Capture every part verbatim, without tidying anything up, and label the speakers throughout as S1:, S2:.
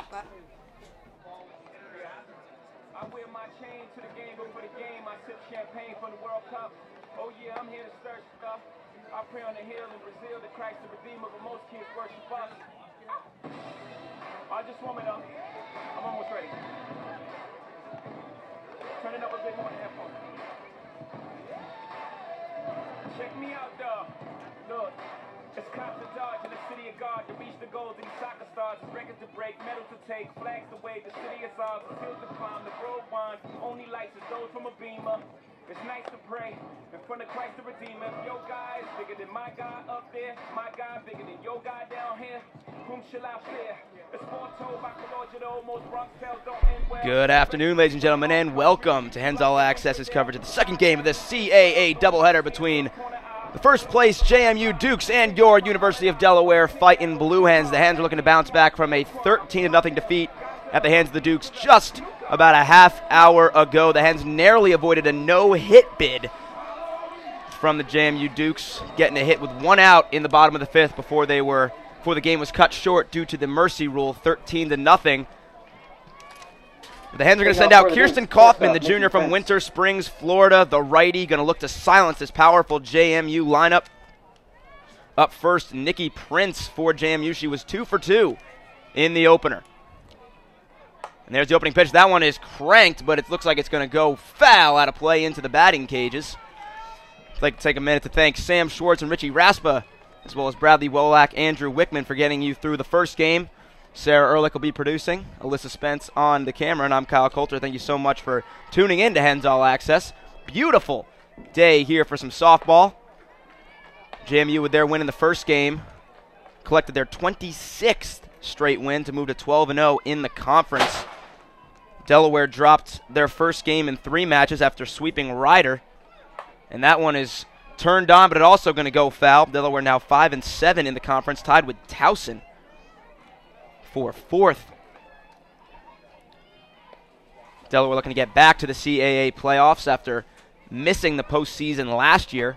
S1: Papa.
S2: I wear my chain to the game, but for the game, I sip champagne from the World Cup. Oh yeah, I'm here to stir stuff. I pray on the hill in Brazil to Christ the Redeemer, but most kids worship us. I just warm it up. I'm almost ready. Turn it up a bit more in the headphones. Check me out, dog. Look. It's cops to dodge in the city of God to reach the goals of these soccer stars. Records to break, medals to take, flags to wave. The city is ours, the hills to climb, the road winds. Only lights is those from a beamer. It's nice to pray in front of Christ the Redeemer. Your guy is bigger than my guy up there. My guy bigger than your guy down here. Whom shall I fear? It's foretold by Cologia, the almost Bronx tales don't end well.
S3: Good afternoon, ladies and gentlemen, and welcome to Hens All Access's coverage of the second game of this C A A doubleheader between the first place J M U Dukes and your University of Delaware Fighting Blue Hens. The Hens are looking to bounce back from a thirteen to nothing defeat at the hands of the Dukes just about a half hour ago. The Hens narrowly avoided a no-hit bid from the J M U Dukes, getting a hit with one out in the bottom of the fifth before they were before the game was cut short due to the mercy rule, thirteen to nothing. The Hens are going to send out Kirsten Kaufman, the junior from Winter Springs, Florida, the righty, going to look to silence this powerful J M U lineup. Up first, Nikki Prince for J M U. She was two for two in the opener. And there's the opening pitch. That one is cranked, but it looks like it's going to go foul out of play into the batting cages. I'd like to take a minute to thank Sam Schwartz and Richie Raspa, as well as Bradley Wolak, Andrew Wickman for getting you through the first game. Sarah Ehrlich will be producing, Alyssa Spence on the camera, and I'm Kyle Coulter. Thank you so much for tuning in to Hens All Access. Beautiful day here for some softball. J M U with their win in the first game collected their twenty-sixth straight win to move to twelve and oh in the conference. Delaware dropped their first game in three matches after sweeping Ryder, and that one is turned on, but it's also going to go foul. Delaware now five and seven in the conference, tied with Towson for fourth. Delaware looking to get back to the C A A playoffs after missing the postseason last year.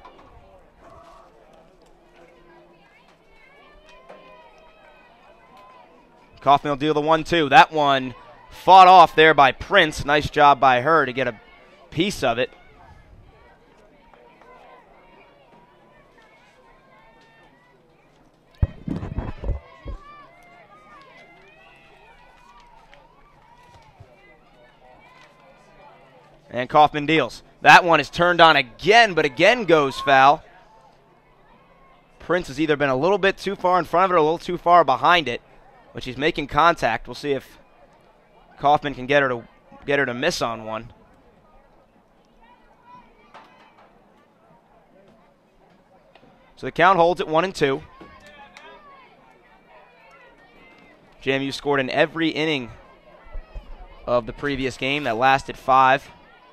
S3: Kaufman will deal the one two. That one fought off there by Prince. Nice job by her to get a piece of it. And Kaufman deals. That one is turned on again, but again goes foul. Prince has either been a little bit too far in front of it or a little too far behind it, but she's making contact. We'll see if Kaufman can get her to get her to miss on one. So the count holds at one and two. J M U scored in every inning of the previous game. That lasted five.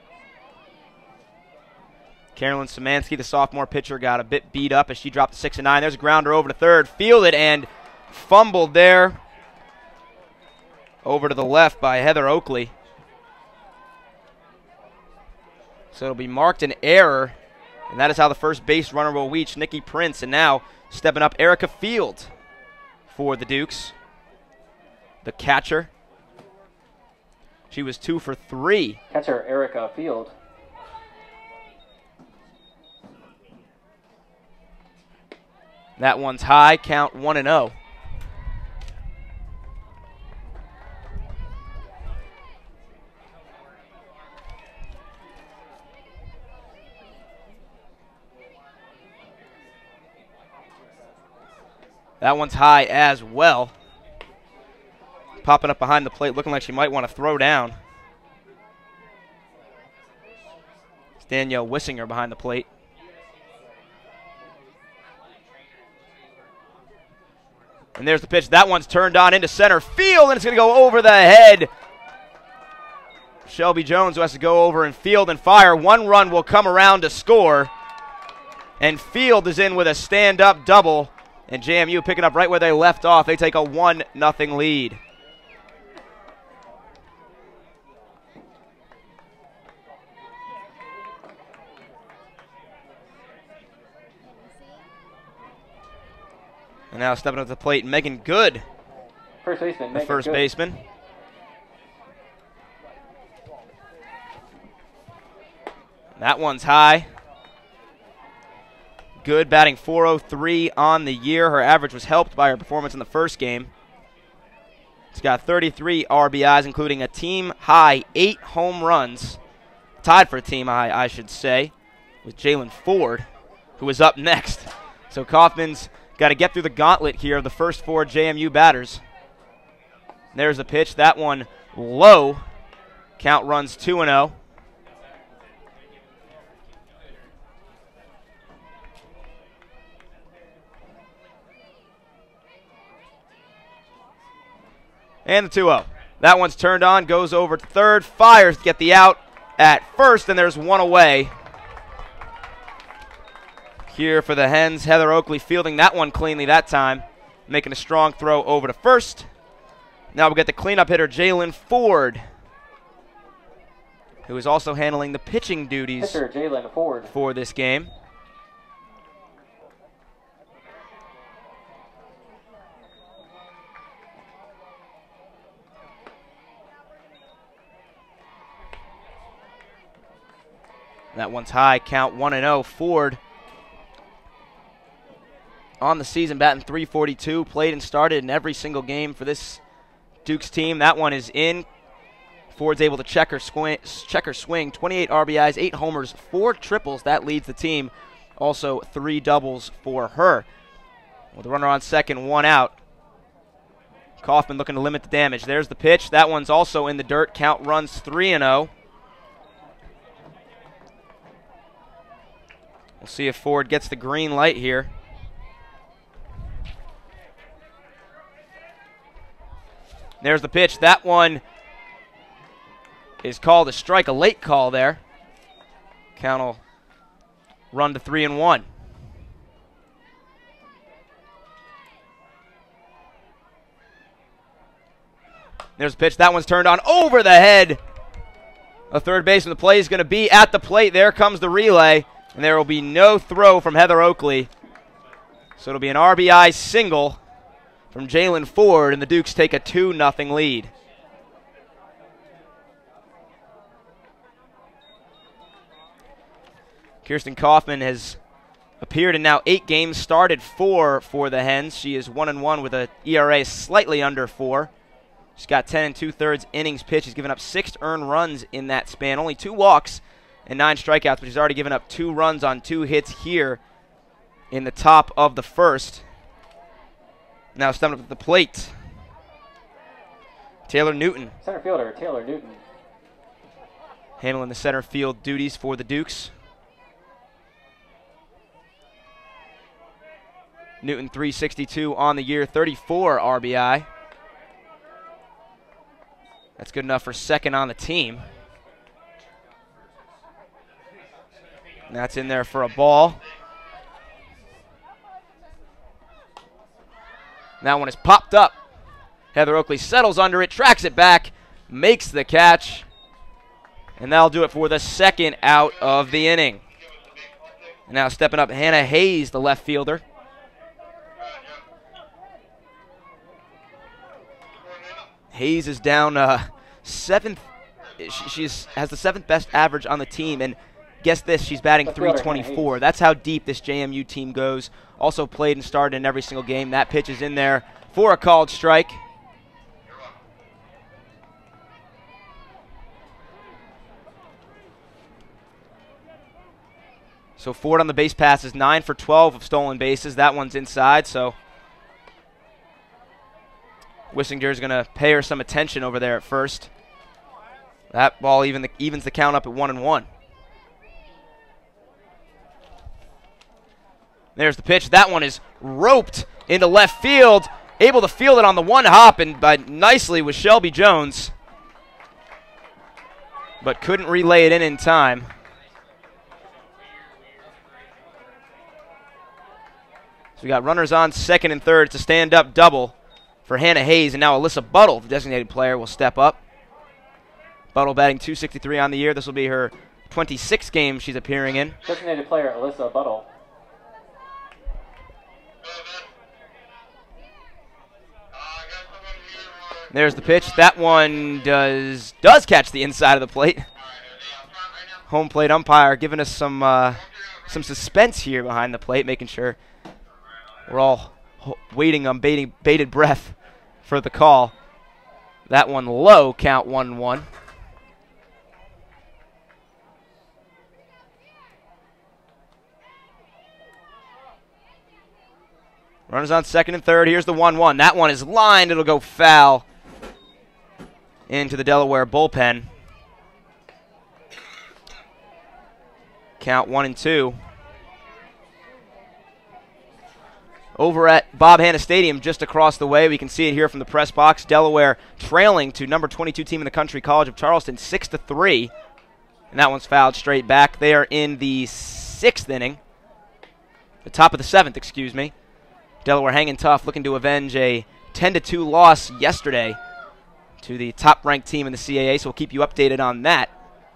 S3: Carolyn Szymanski, the sophomore pitcher, got a bit beat up as she dropped to six and nine. There's a grounder over to third, fielded and fumbled there over to the left by Heather Oakley. So it'll be marked an error, and that is how the first base runner will reach Nikki Prince. And now stepping up, Erica Field for the Dukes, the catcher. She was two for three.
S4: Catcher Erica Field.
S3: That one's high, count one and oh. That one's high as well. Popping up behind the plate, looking like she might want to throw down. It's Danielle Wissinger behind the plate. And there's the pitch. That one's turned on into center field, and it's going to go over the head. Shelby Jones, who has to go over and field and fire. One run will come around to score. And Field is in with a stand-up double. And J M U picking up right where they left off. They take a one nothing lead. And now stepping up to the plate, Megan Good
S1: First baseman.
S3: the first baseman. That one's high. Good, batting four oh three on the year. Her average was helped by her performance in the first game. She's got thirty-three R B Is, including a team-high eight home runs. Tied for a team-high, I should say, with Jalen Ford, who is up next. So Kaufman's got to get through the gauntlet here of the first four J M U batters. There's the pitch. That one low. Count runs two and oh. And the two oh. That one's turned on, goes over to third, fires to get the out at first, and there's one away. Here for the Hens, Heather Oakley fielding that one cleanly that time, making a strong throw over to first. Now we'll get the cleanup hitter, Jalen Ford, who is also handling the pitching duties
S1: Pitcher, Jalen Ford.
S3: for this game. That one's high, count one and oh. Ford on the season, batting three forty-two, played and started in every single game for this Dukes team. That one is in. Ford's able to check her, swing, check her swing. twenty-eight R B Is, eight homers, four triples. That leads the team. Also three doubles for her. With the runner on second, one out. Kaufman looking to limit the damage. There's the pitch. That one's also in the dirt. Count runs three and oh. We'll see if Ford gets the green light here. There's the pitch. That one is called a strike, a late call there. Count will run to three and one. There's the pitch. That one's turned on over the head. A third baseman. The play is going to be at the plate. There comes the relay. And there will be no throw from Heather Oakley. So it'll be an R B I single from Jalen Ford, and the Dukes take a two nothing lead. Kirsten Kaufman has appeared in now eight games, started four for the Hens. She is one and one with an E R A slightly under four. She's got ten and two-thirds innings pitched. She's given up six earned runs in that span, only two walks and nine strikeouts, but she's already given up two runs on two hits here in the top of the first. Now stepping up at the plate, Taylor Newton.
S1: Center fielder, Taylor Newton.
S3: Handling the center field duties for the Dukes. Newton three sixty-two on the year, thirty-four R B I. That's good enough for second on the team. And that's in there for a ball. That one is popped up. Heather Oakley settles under it, tracks it back, makes the catch. And that'll do it for the second out of the inning. And now stepping up, Hannah Hayes, the left fielder. Hayes is down uh, seventh. She has the seventh best average on the team, and guess this, she's batting three twenty-four. That's how deep this J M U team goes. Also played and started in every single game. That pitch is in there for a called strike. So Ford on the base pass is nine for twelve of stolen bases. That one's inside, so Wissinger's going to pay her some attention over there at first. That ball even the, evens the count up at one and one. There's the pitch. That one is roped into left field. Able to field it on the one hop, and by nicely with Shelby Jones. But couldn't relay it in in time. So we got runners on second and third. It's a stand-up double for Hannah Hayes, and now Alyssa Buttle, the designated player, will step up. Buttle batting two sixty-three on the year. This will be her twenty-sixth game she's appearing in.
S1: Designated player Alyssa Buttle.
S3: There's the pitch. That one does does catch the inside of the plate. Home plate umpire giving us some uh, some suspense here behind the plate, making sure we're all waiting on bated, bated breath for the call. That one low, count one one. Runners on second and third. Here's the one one. That one is lined. It'll go foul into the Delaware bullpen. Count one and two. Over at Bob Hanna Stadium, just across the way, we can see it here from the press box. Delaware trailing to number twenty-two team in the country, College of Charleston, six to three. And that one's fouled straight back. They are in the sixth inning. The top of the seventh, excuse me. Delaware hanging tough, looking to avenge a ten to two loss yesterday to the top-ranked team in the C A A, so we'll keep you updated on that.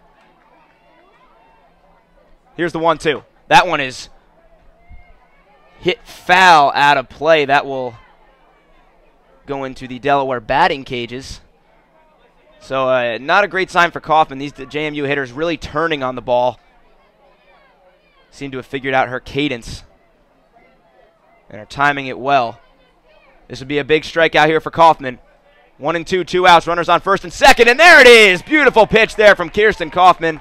S3: Here's the one two. That one is hit foul out of play. That will go into the Delaware batting cages. So uh, not a great sign for Kaufman. These J M U hitters really turning on the ball. Seem to have figured out her cadence and are timing it well. This would be a big strikeout here for Kaufman. One and two, two outs, runners on first and second, and there it is! Beautiful pitch there from Kirsten Kaufman.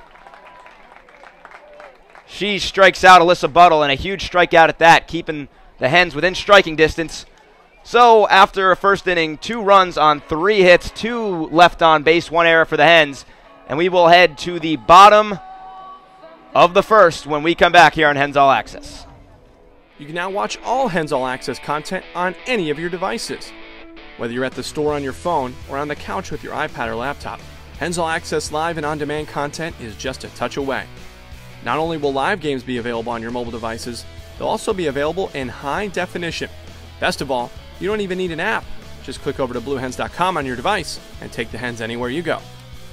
S3: She strikes out Alyssa Buttle, and a huge strikeout at that, keeping the Hens within striking distance. So after a first inning, two runs on three hits, two left on base, one error for the Hens, and we will head to the bottom of the first when we come back here on Hens All Access.
S4: You can now watch all Hens All Access content on any of your devices. Whether you're at the store on your phone or on the couch with your iPad or laptop, Hens All Access live and on-demand content is just a touch away. Not only will live games be available on your mobile devices, they'll also be available in high definition. Best of all, you don't even need an app. Just click over to blue hens dot com on your device and take the Hens anywhere you go.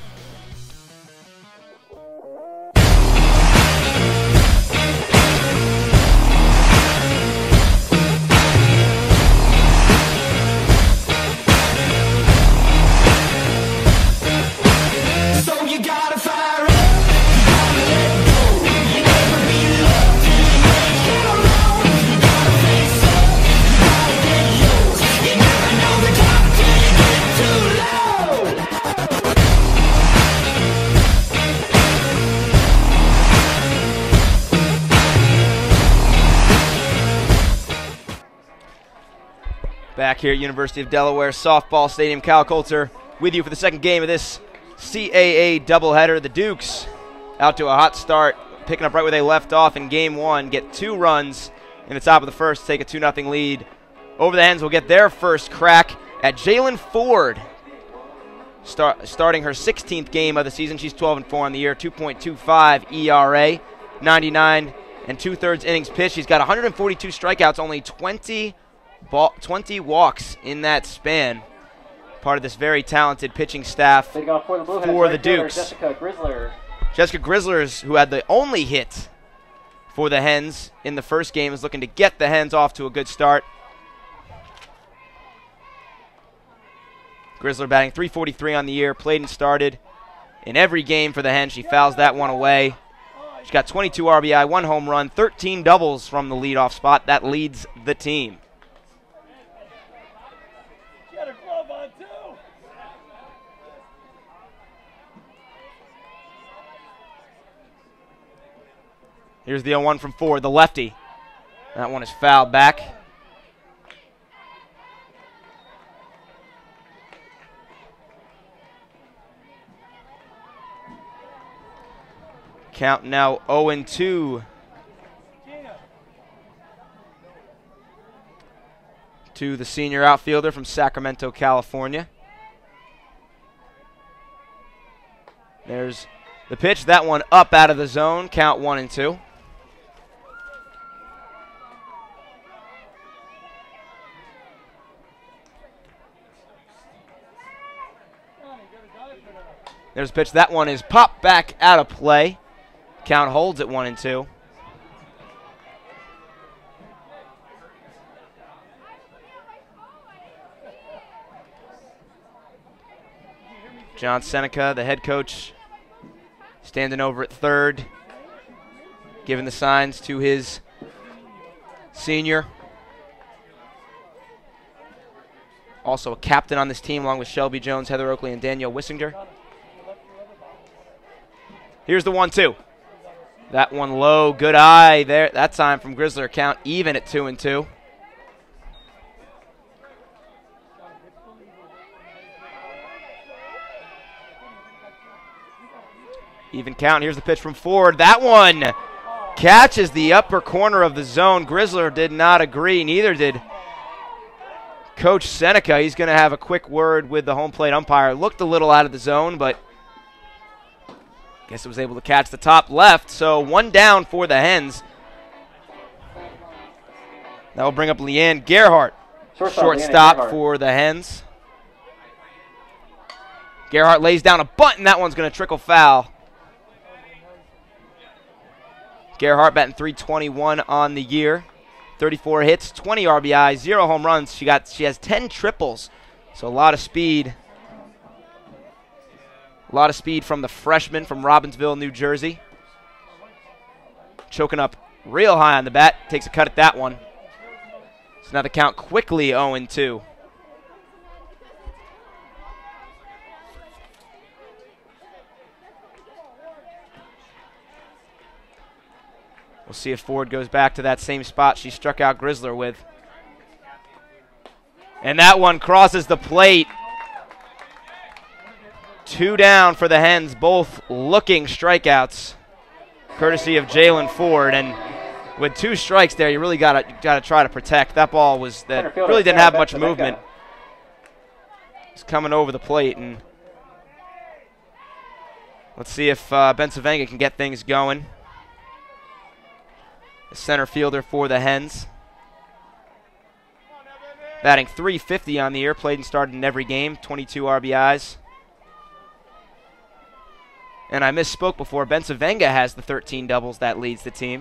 S3: Back here at University of Delaware Softball Stadium, Kyle Coulter with you for the second game of this C A A doubleheader. The Dukes out to a hot start, picking up right where they left off in game one, get two runs in the top of the first, take a two nothing lead. Over the Hens will get their first crack at Jalen Ford, start, starting her sixteenth game of the season. She's twelve and four on the year, two point two five E R A, ninety-nine and two-thirds innings pitched. She's got one hundred forty-two strikeouts, only twenty Ball, twenty walks in that span. Part of this very talented pitching staff for the, for the Dukes.
S1: Jessica Grizzler.
S3: Jessica Grizzlers, who had the only hit for the Hens in the first game, is looking to get the Hens off to a good start. Grizzler batting three forty-three on the year, played and started in every game for the Hens. She fouls that one away. She's got twenty-two R B I, one home run, thirteen doubles from the leadoff spot. That leads the team. Here's the oh one from Ford, the lefty. That one is fouled back. Count now oh and two. To the senior outfielder from Sacramento, California. There's the pitch. That one up out of the zone. Count one and two. There's a pitch. That one is popped back out of play. Count holds at one and two. John Seneca, the head coach, standing over at third, giving the signs to his senior. Also a captain on this team along with Shelby Jones, Heather Oakley, and Danielle Wissinger. Here's the one two. That one low, good eye there. That time from Grizzler, count even at two and two. Even count. Here's the pitch from Ford. That one catches the upper corner of the zone. Grizzler did not agree. Neither did Coach Seneca. He's going to have a quick word with the home plate umpire. Looked a little out of the zone, but I guess it was able to catch the top left. So one down for the Hens. That will bring up Leanne Gerhardt.
S1: Shortstop,
S3: Shortstop
S1: Gerhardt.
S3: for the Hens. Gerhardt lays down a bunt, and that one's going to trickle foul. Gerhardt batting three twenty-one on the year. thirty-four hits, twenty R B Is, zero home runs. She got she has ten triples, so a lot of speed. A lot of speed from the freshman from Robbinsville, New Jersey. Choking up real high on the bat. Takes a cut at that one. So now the count quickly oh and two. We'll see if Ford goes back to that same spot she struck out Grizzler with. And that one crosses the plate. Two down for the Hens, both looking strikeouts, courtesy of Jalen Ford. And with two strikes there, you really gotta gotta try to protect. That ball was that really didn't have much movement. It's coming over the plate, and let's see if uh, Bensavenga can get things going. The center fielder for the Hens. Batting three fifty on the year, played and started in every game, twenty-two R B Is. And I misspoke before, Bensavenga has the thirteen doubles that leads the team.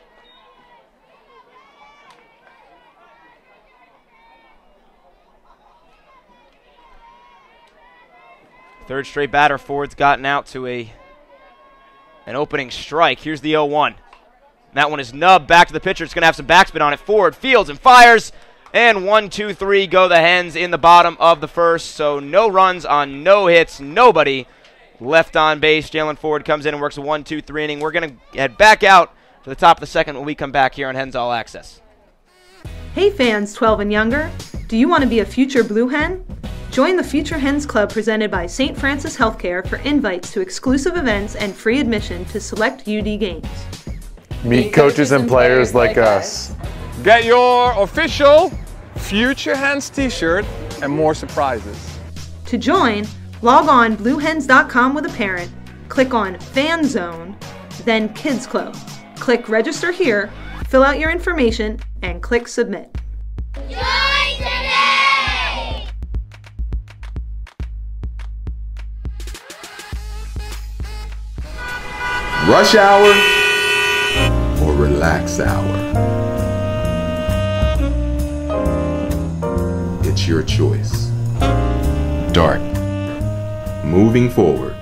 S3: Third straight batter, Ford's gotten out to a an opening strike. Here's the oh one. That one is nubbed back to the pitcher. It's going to have some backspin on it. Ford fields and fires. And one, two, three go the Hens in the bottom of the first. So no runs on no hits. Nobody left on base. Jalen Ford comes in and works a one, two, three inning. We're going to head back out to the top of the second when we come back here on Hens All Access.
S5: Hey fans twelve and younger, do you want to be a future Blue Hen? Join the Future Hens Club presented by Saint Francis Healthcare for invites to exclusive events and free admission to select U D games.
S6: Meet coaches and players like us.
S7: Get your official Future Hens t-shirt and more surprises.
S5: To join, log on blue hens dot com with a parent, click on Fan Zone, then Kids Club. Click Register here, fill out your information, and click Submit.
S8: Join today!
S9: Rush hour or relax hour. It's your choice. Dart. Moving forward.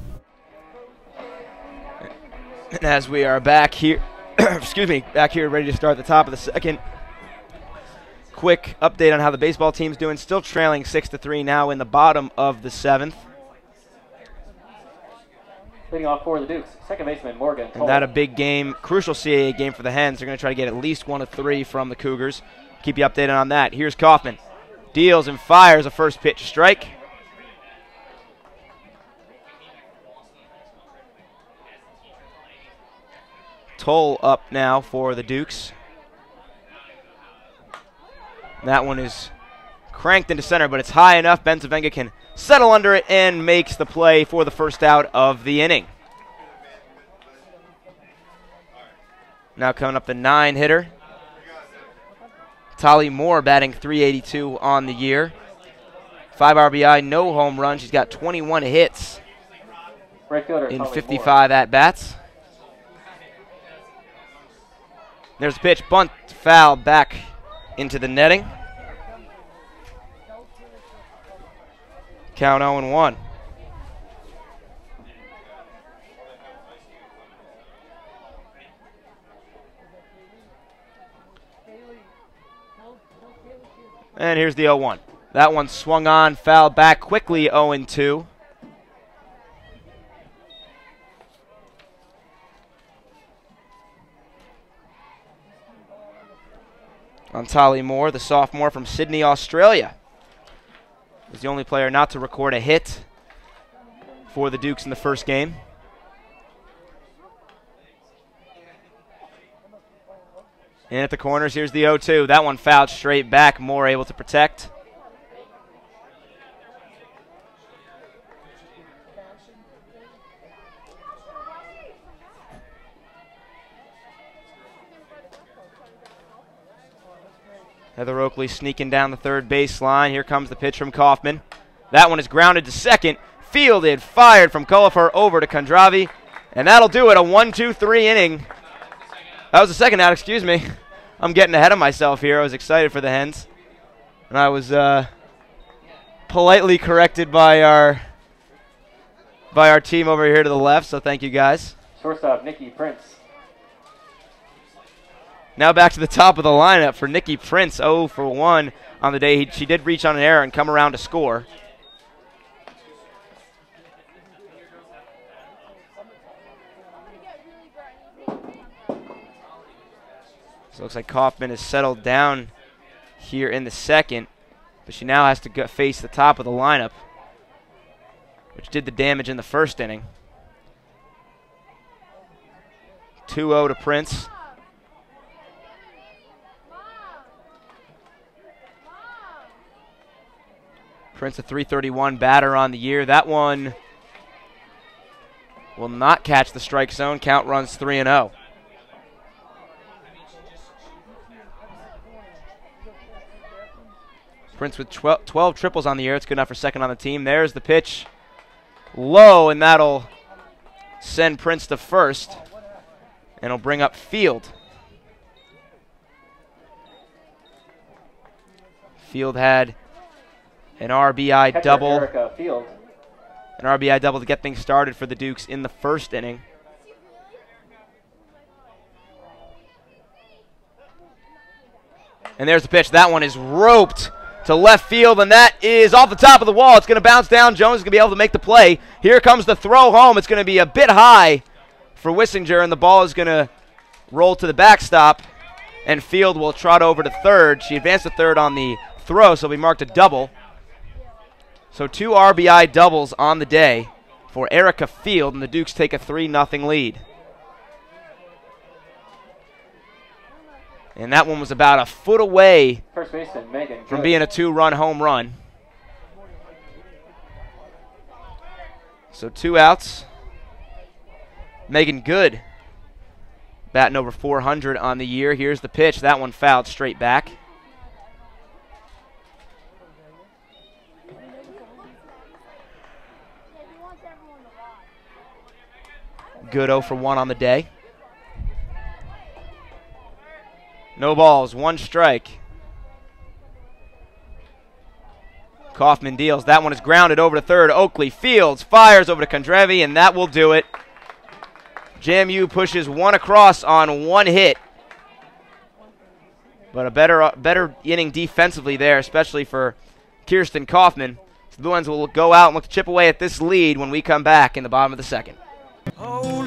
S3: And as we are back here, excuse me, back here ready to start the top of the second. Quick update on how the baseball team's doing. Still trailing six to three now in the bottom of the seventh.
S1: Leading off for the Dukes, second baseman Morgan.
S3: And that a big game, crucial C A A game for the Hens. They're going to try to get at least one of three from the Cougars. Keep you updated on that. Here's Kaufman. Deals and fires a first pitch strike. Toll up now for the Dukes. That one is cranked into center, but it's high enough. Bensavenga can settle under it and makes the play for the first out of the inning. Now coming up the nine hitter. Tali Moore batting three eighty-two on the year. five R B I, no home runs. She's got twenty-one hits
S1: right fielder,
S3: in
S1: Tali
S3: fifty-five at-bats. There's a pitch, bunt, foul back into the netting. Count oh and one. And here's the oh one. That one swung on, fouled back quickly, oh and two. On Tolly Moore, the sophomore from Sydney, Australia, was the only player not to record a hit for the Dukes in the first game. In at the corners, here's the oh two. That one fouled straight back. Moore able to protect. Heather Oakley sneaking down the third baseline. Here comes the pitch from Kaufman. That one is grounded to second. Fielded, fired from Culliford over to Kondravy. And that'll do it, a one two three inning. That was the second out, excuse me. I'm getting ahead of myself here. I was excited for the Hens. And I was uh, politely corrected by our by our team over here to the left, so thank you guys.
S1: Shortstop, Nikki Prince.
S3: Now back to the top of the lineup for Nikki Prince, oh for one on the day. He, she did reach on an error and come around to score. So it looks like Kaufman has settled down here in the second, but she now has to go face the top of the lineup, which did the damage in the first inning. two oh to Prince. Prince, a three thirty-one batter on the year. That one will not catch the strike zone. Count runs three and oh. Prince with twelve, twelve triples on the year. It's good enough for second on the team. There's the pitch. Low, and that'll send Prince to first. And it'll bring up Field. Field had an R B I
S1: Catcher
S3: double.
S1: Erica Field.
S3: An R B I double to get things started for the Dukes in the first inning. And there's the pitch. That one is roped to left field, and that is off the top of the wall. It's going to bounce down. Jones is going to be able to make the play. Here comes the throw home. It's going to be a bit high for Wissinger, and the ball is going to roll to the backstop, and Field will trot over to third. She advanced to third on the throw, so we marked a double. So two R B I doubles on the day for Erica Field, and the Dukes take a three nothing lead. And that one was about a foot away
S1: First baseman, Megan
S3: from
S1: Good.
S3: being a two-run home run. So two outs. Megan Good batting over four hundred on the year. Here's the pitch. That one fouled straight back. Good oh for one on the day. No balls, one strike. Kaufman deals. That one is grounded over to third. Oakley Fields fires over to Kondravy, and that will do it. J M U pushes one across on one hit. But a better, uh, better inning defensively there, especially for Kirsten Kaufman. So the Blue Hens will go out and look to chip away at this lead when we come back in the bottom of the second.
S10: Hold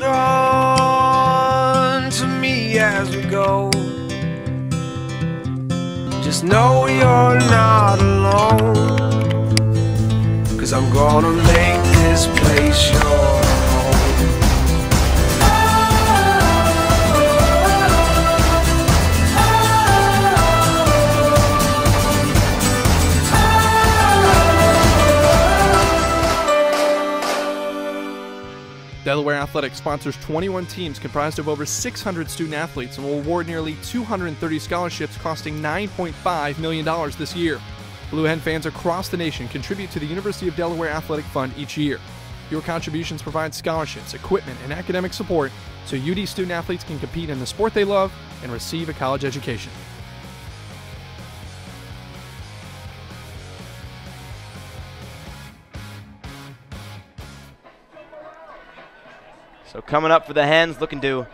S10: on to me as we go. Just know you're not alone, 'cause I'm gonna make this place your home.
S4: Delaware Athletics sponsors twenty-one teams comprised of over six hundred student athletes and will award nearly two hundred thirty scholarships costing nine point five million dollars this year. Blue Hen fans across the nation contribute to the University of Delaware Athletic Fund each year. Your contributions provide scholarships, equipment, and academic support so U D student athletes can compete in the sport they love and receive a college education.
S3: So coming up for the Hens, looking to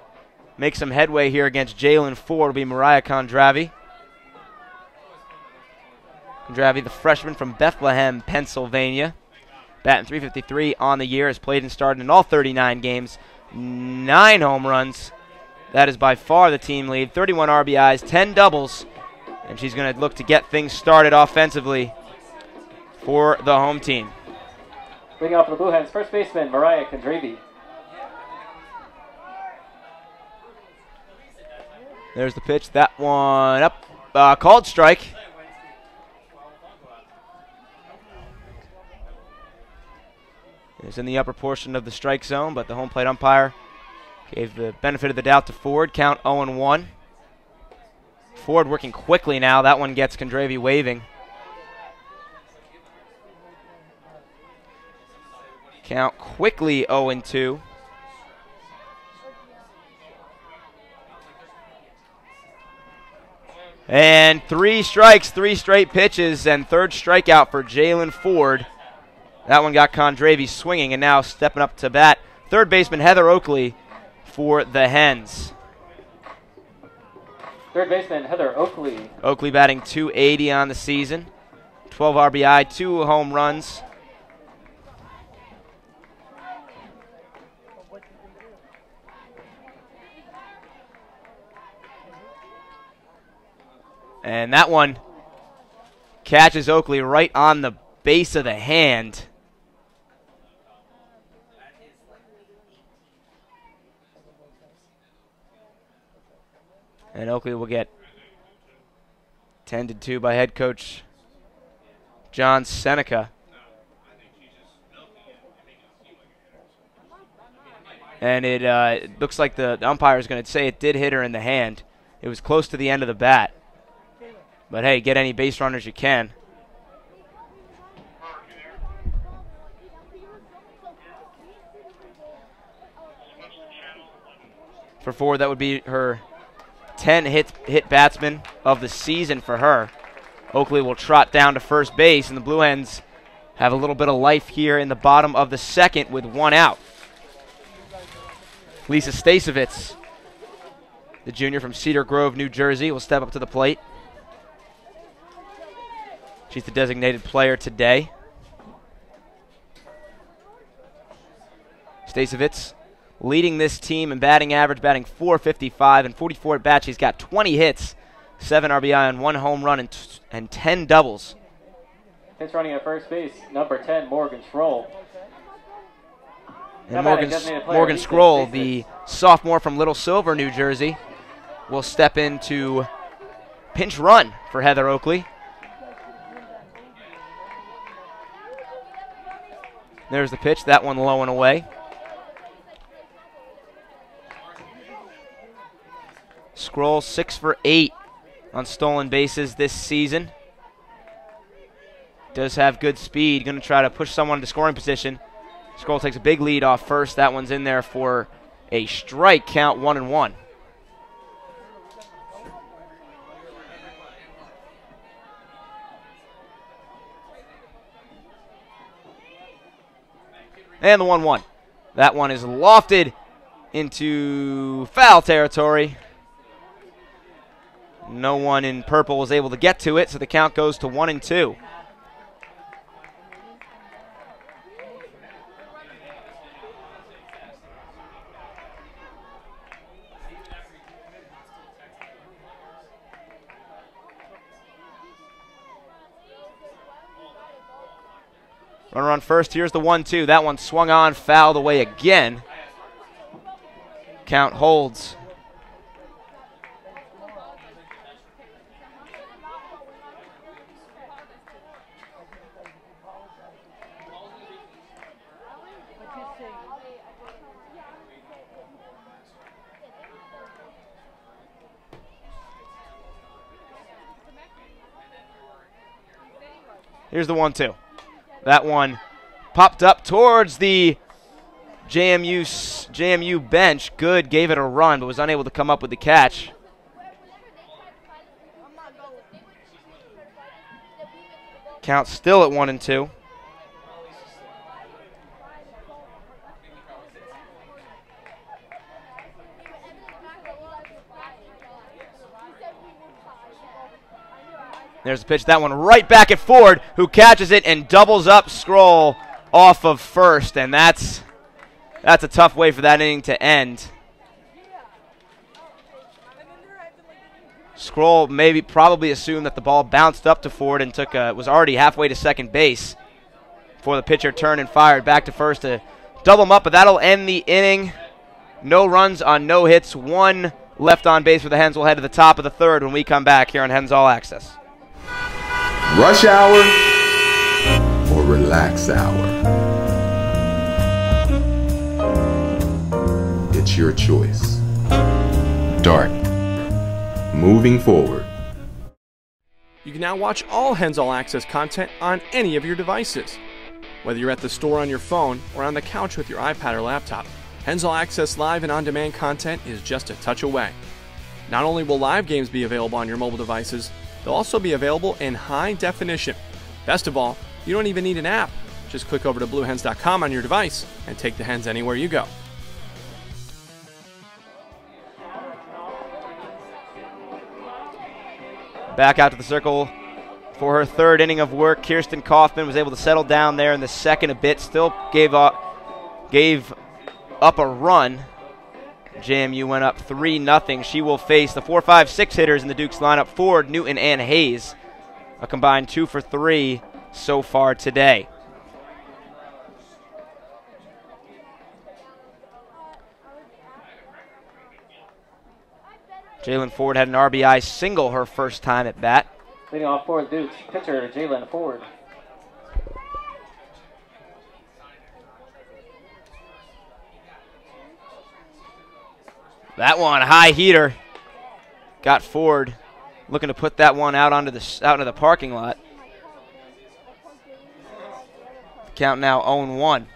S3: make some headway here against Jalen Ford will be Mariah Kondravy. Kondravy, the freshman from Bethlehem, Pennsylvania. Batting three fifty-three on the year, has played and started in all thirty-nine games, nine home runs. That is by far the team lead. thirty-one R B Is, ten doubles, and she's going to look to get things started offensively for the home team.
S1: Leading off for the Blue Hens, first baseman Mariah Kondravy.
S3: There's the pitch. That one up. Uh, called strike. It's in the upper portion of the strike zone, but the home plate umpire gave the benefit of the doubt to Ford. Count oh and one. Ford working quickly now. That one gets Kondravy waving. Count quickly oh and two. And three strikes, three straight pitches, and third strikeout for Jalen Ford. That one got Kondravy swinging, and now stepping up to bat, third baseman Heather Oakley for the Hens.
S1: Third baseman Heather Oakley.
S3: Oakley batting two eighty on the season, twelve R B I, two home runs. And that one catches Oakley right on the base of the hand. And Oakley will get tended to by head coach John Seneca. And it, uh, it looks like the umpire is going to say it did hit her in the hand. It was close to the end of the bat. But hey, get any base runners you can. For Ford, that would be her ten hit, hit batsman of the season for her. Oakley will trot down to first base, and the Blue Hens have a little bit of life here in the bottom of the second with one out. Lisa Stasevitz, the junior from Cedar Grove, New Jersey, will step up to the plate. She's the designated player today. Stasevitz leading this team in batting average, batting four fifty-five and forty-four at bats. She's got twenty hits, seven R B I and one home run and, t and ten doubles.
S1: Hits running at first base, number ten, Morgan Schroll.
S3: And Morgan, Morgan Scroll, the sophomore from Little Silver, New Jersey, will step into pinch run for Heather Oakley. There's the pitch, that one low and away. Scroll six for eight on stolen bases this season. Does have good speed, going to try to push someone into scoring position. Scroll takes a big lead off first. That one's in there for a strike, count one and one. And the one one. That one is lofted into foul territory. No one in purple was able to get to it, so the count goes to one and two. Runner on first. Here's the one two. That one swung on, fouled away again. Count holds. Here's the one two. That one popped up towards the J M U, J M U bench. Good, gave it a run, but was unable to come up with the catch. Count still at one and two. There's the pitch. That one right back at Ford, who catches it and doubles up Scroll off of first. And that's, that's a tough way for that inning to end. Scroll maybe probably assumed that the ball bounced up to Ford and took a, was already halfway to second base before the pitcher turned and fired back to first to double him up, but that'll end the inning. No runs on no hits, one left on base for the Hens. We'll head to the top of the third when we come back here on Hens All Access.
S9: Rush hour or relax hour? It's your choice. Dark. Moving forward.
S4: You can now watch all Hens All Access content on any of your devices. Whether you're at the store on your phone or on the couch with your iPad or laptop, Hens All Access live and on-demand content is just a touch away. Not only will live games be available on your mobile devices, they'll also be available in high definition. Best of all, you don't even need an app. Just click over to blue hens dot com on your device and take the Hens anywhere you go.
S3: Back out to the circle for her third inning of work. Kirsten Kaufman was able to settle down there in the second a bit. Still gave up, gave up a run. J M U went up three nothing. She will face the four, five, six hitters in the Dukes lineup: Ford, Newton, and Hayes. A combined two for three so far today. Jalen Ford had an R B I single her first time at bat.
S1: Leading off for the Dukes, pitcher Jalen Ford.
S3: That one, high heater. Got Ford looking to put that one out onto the out into the parking lot. Count now oh and one.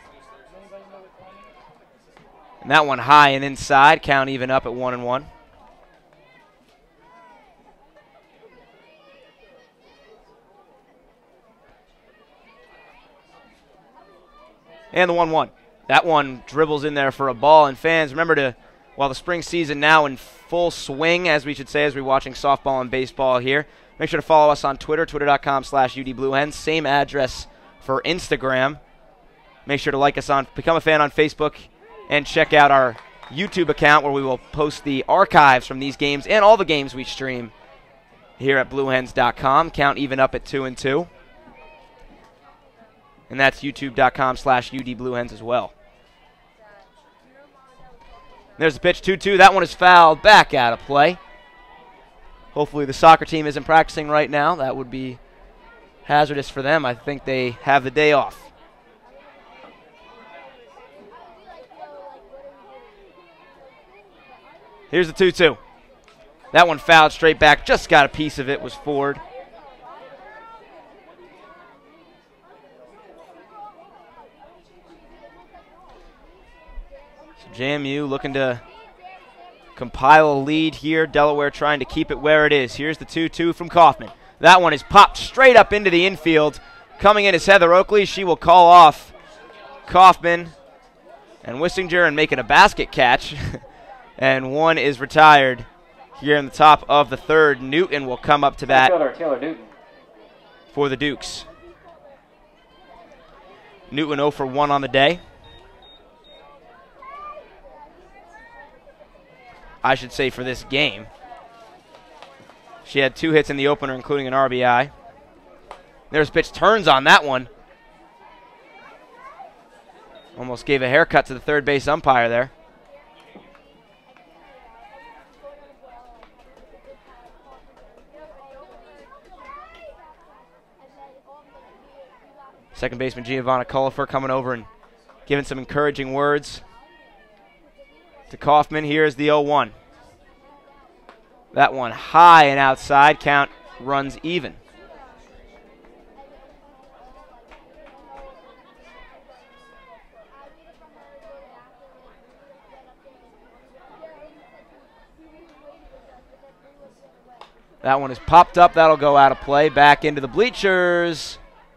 S3: And that one high and inside. Count even up at one and one. And the one one. That one dribbles in there for a ball. And fans, remember to, while the spring season now in full swing, as we should say, as we're watching softball and baseball here, make sure to follow us on Twitter, twitter dot com slash U D Blue Hens. Same address for Instagram. Make sure to like us on, become a fan on Facebook, and check out our YouTube account where we will post the archives from these games and all the games we stream here at blue hens dot com. Count even up at two and two. And that's youtube dot com slash U D Blue Hens as well. There's the pitch, two two. That one is fouled back out of play. Hopefully the soccer team isn't practicing right now. That would be hazardous for them. I think they have the day off. Here's the two two. That one fouled straight back. Just got a piece of it, was Ford. J M U looking to compile a lead here. Delaware trying to keep it where it is. Here's the two two from Kaufman. That one is popped straight up into the infield. Coming in is Heather Oakley. She will call off Kaufman and Wissinger and make it a basket catch. And one is retired here in the top of the third. Newton will come up to bat
S1: Taylor, Taylor Newton.
S3: for the Dukes. Newton oh for one on the day. I should say for this game. She had two hits in the opener, including an R B I. There's pitch, turns on that one. Almost gave a haircut to the third base umpire there. Second baseman Giovanna Cullifer coming over and giving some encouraging words to Kaufman. Here's the oh one. That one high and outside. Count runs even. That one is popped up. That'll go out of play. Back into the bleachers.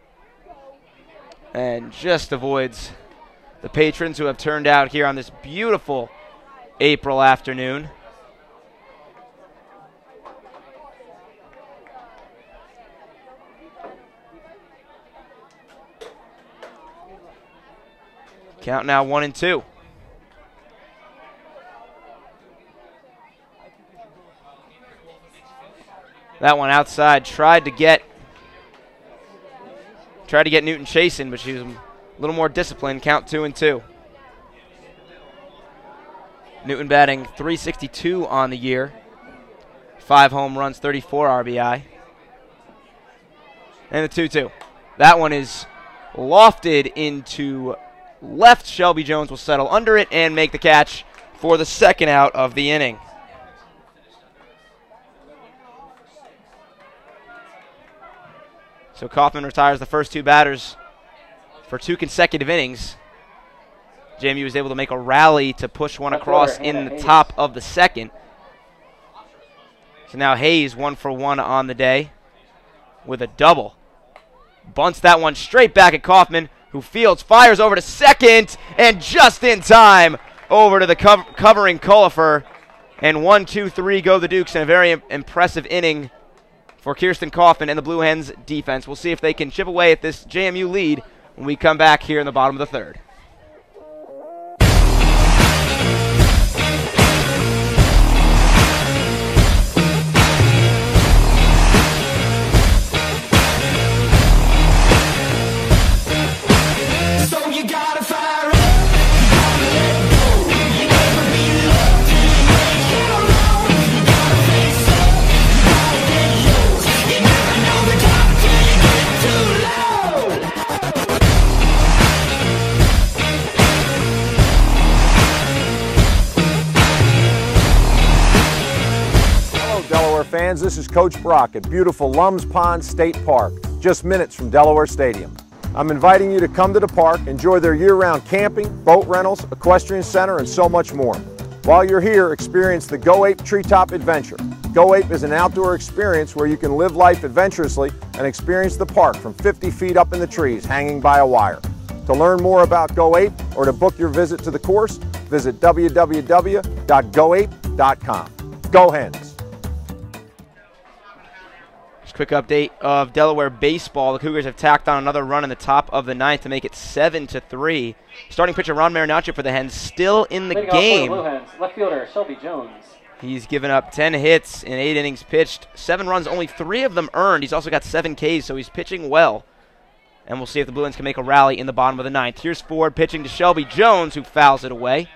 S3: And just avoids the patrons who have turned out here on this beautiful April afternoon. Count now one and two. That one outside, tried to get tried to get Newton chasing, but she was a little more disciplined. Count two and two. Newton batting three sixty-two on the year. Five home runs, thirty-four R B I. And the two two. That one is lofted into left. Shelby Jones will settle under it and make the catch for the second out of the inning. So Kaufman retires the first two batters for two consecutive innings. J M U was able to make a rally to push one across in the top of the second. So now Hayes one for one on the day with a double. Bunts that one straight back at Kaufman, who fields, fires over to second, and just in time over to the co covering Culliford. And one, two, three go the Dukes in a very im impressive inning for Kirsten Kaufman and the Blue Hens defense. We'll see if they can chip away at this J M U lead when we come back here in the bottom of the third.
S11: Fans, this is Coach Brock at beautiful Lums Pond State Park, just minutes from Delaware Stadium. I'm inviting you to come to the park, enjoy their year-round camping, boat rentals, equestrian center, and so much more. While you're here, experience the Go Ape Treetop Adventure. Go Ape is an outdoor experience where you can live life adventurously and experience the park from fifty feet up in the trees, hanging by a wire. To learn more about Go Ape or to book your visit to the course, visit w w w dot go ape dot com. Go Hens!
S3: Quick update of Delaware baseball. The Cougars have tacked on another run in the top of the ninth to make it seven to three. Starting pitcher Ron Marinaccio for the Hens still in the
S1: Leading
S3: game.
S1: Off for the Blue Hens, left fielder Shelby Jones.
S3: He's given up ten hits in eight innings pitched, seven runs, only three of them earned. He's also got seven Ks, so he's pitching well. And we'll see if the Blue Hens can make a rally in the bottom of the ninth. Here's Ford pitching to Shelby Jones, who fouls it away.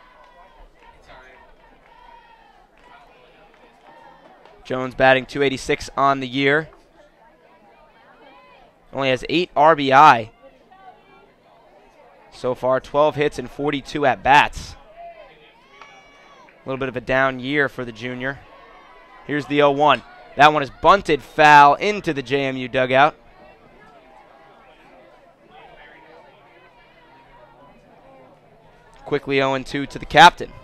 S3: Jones batting two eighty-six on the year. Only has eight R B I so far, twelve hits and forty-two at-bats. A little bit of a down year for the junior. Here's the oh one. That one is bunted foul into the J M U dugout. Quickly oh and two to the captain.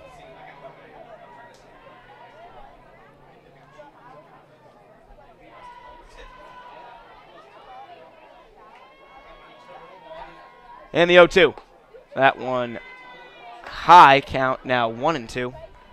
S3: And the oh two. That one high, count now one and two.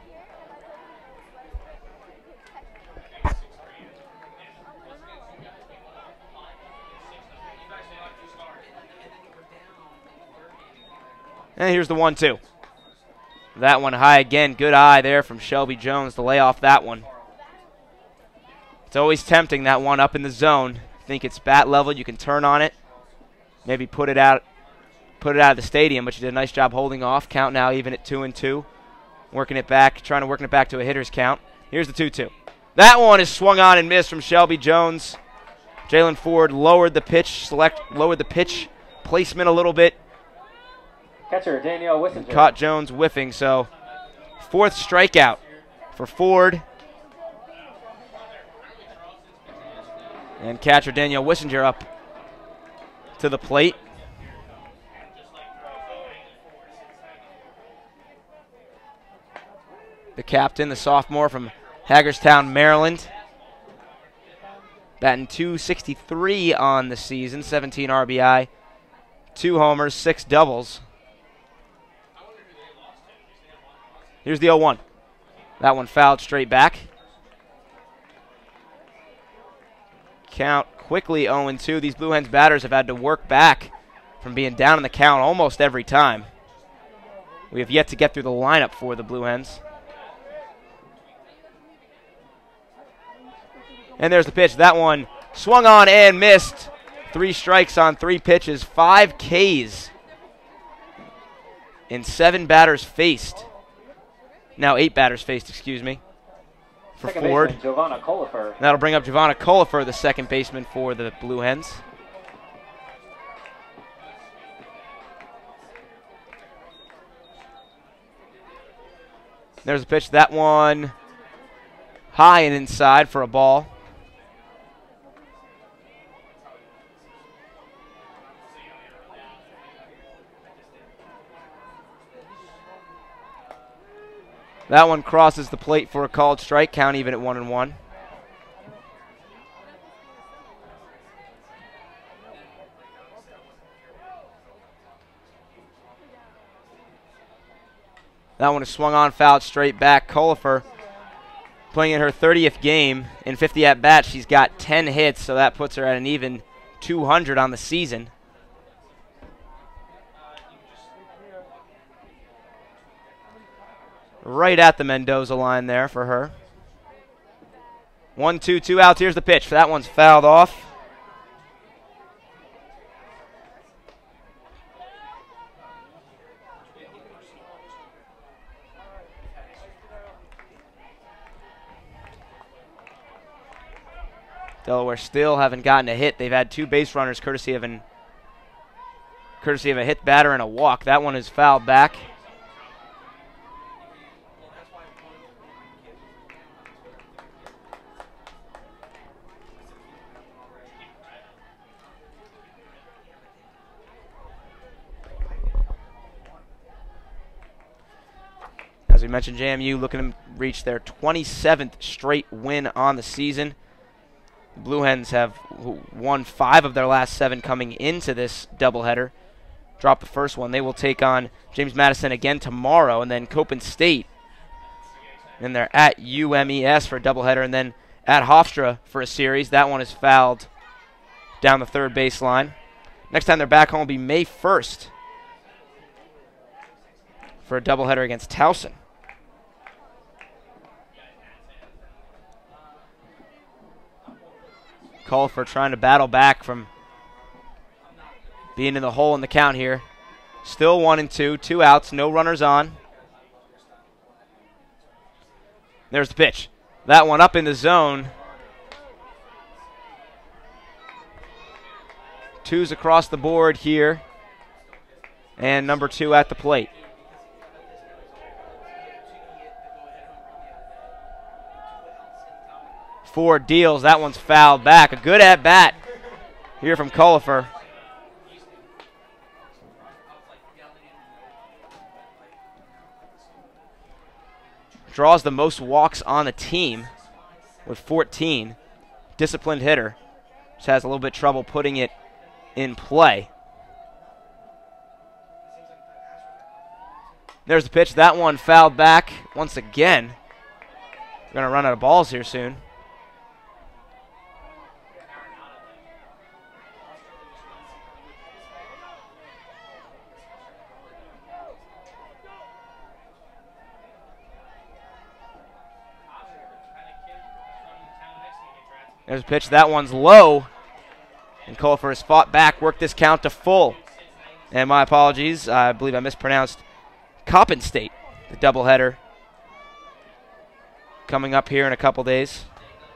S3: And here's the one two. That one high again. Good eye there from Shelby Jones to lay off that one. It's always tempting, that one up in the zone. Think it's bat level, you can turn on it. Maybe put it out put it out of the stadium, but she did a nice job holding off. Count now even at two and two. Working it back, trying to work it back to a hitter's count. Here's the two two. That one is swung on and missed from Shelby Jones. Jalen Ford lowered the pitch, select lowered the pitch placement a little bit.
S1: Catcher Danielle Wissinger.
S3: Caught Jones whiffing, so fourth strikeout for Ford. And catcher Danielle Wissinger up to the plate. The captain, the sophomore from Hagerstown, Maryland. Batting two sixty-three on the season, seventeen R B I, two homers, six doubles. Here's the oh one. That one fouled straight back. Count quickly oh and two. These Blue Hens batters have had to work back from being down in the count almost every time. We have yet to get through the lineup for the Blue Hens. And there's the pitch. That one swung on and missed. Three strikes on three pitches. Five Ks in seven batters faced. Now eight batters faced, excuse me, for
S1: Second
S3: Ford.
S1: baseman, Giovanna Colifer.
S3: That'll bring up Giovanna Colifer, the second baseman for the Blue Hens. There's a pitch. That one high and inside for a ball. That one crosses the plate for a called strike, count even at one and one. That one is swung on, fouled straight back. Colifer playing in her thirtieth game. In fifty at-bats, she's got ten hits, so that puts her at an even two hundred on the season. Right at the Mendoza line there for her. One, two, two outs. Here's the pitch. That one's fouled off. Delaware still haven't gotten a hit. They've had two base runners courtesy of an courtesy of a hit batter and a walk. That one is fouled back. As we mentioned, J M U looking to reach their twenty-seventh straight win on the season. The Blue Hens have won five of their last seven coming into this doubleheader. Dropped the first one. They will take on James Madison again tomorrow, and then Copen State. And they're at U M E S for a doubleheader, and then at Hofstra for a series. That one is fouled down the third baseline. Next time they're back home will be May first for a doubleheader against Towson. Colifer trying to battle back from being in the hole in the count here. Still one and two, two outs, no runners on. There's the pitch. That one up in the zone. Two's across the board here. And number two at the plate. Ford deals. That one's fouled back. A good at-bat here from Colifer. Draws the most walks on the team with fourteen. Disciplined hitter. Just has a little bit of trouble putting it in play. There's the pitch. That one fouled back once again. We're going to run out of balls here soon. There's a pitch. That one's low. And Colifer has fought back, worked this count to full. And my apologies. I believe I mispronounced Copen State, the doubleheader, coming up here in a couple days.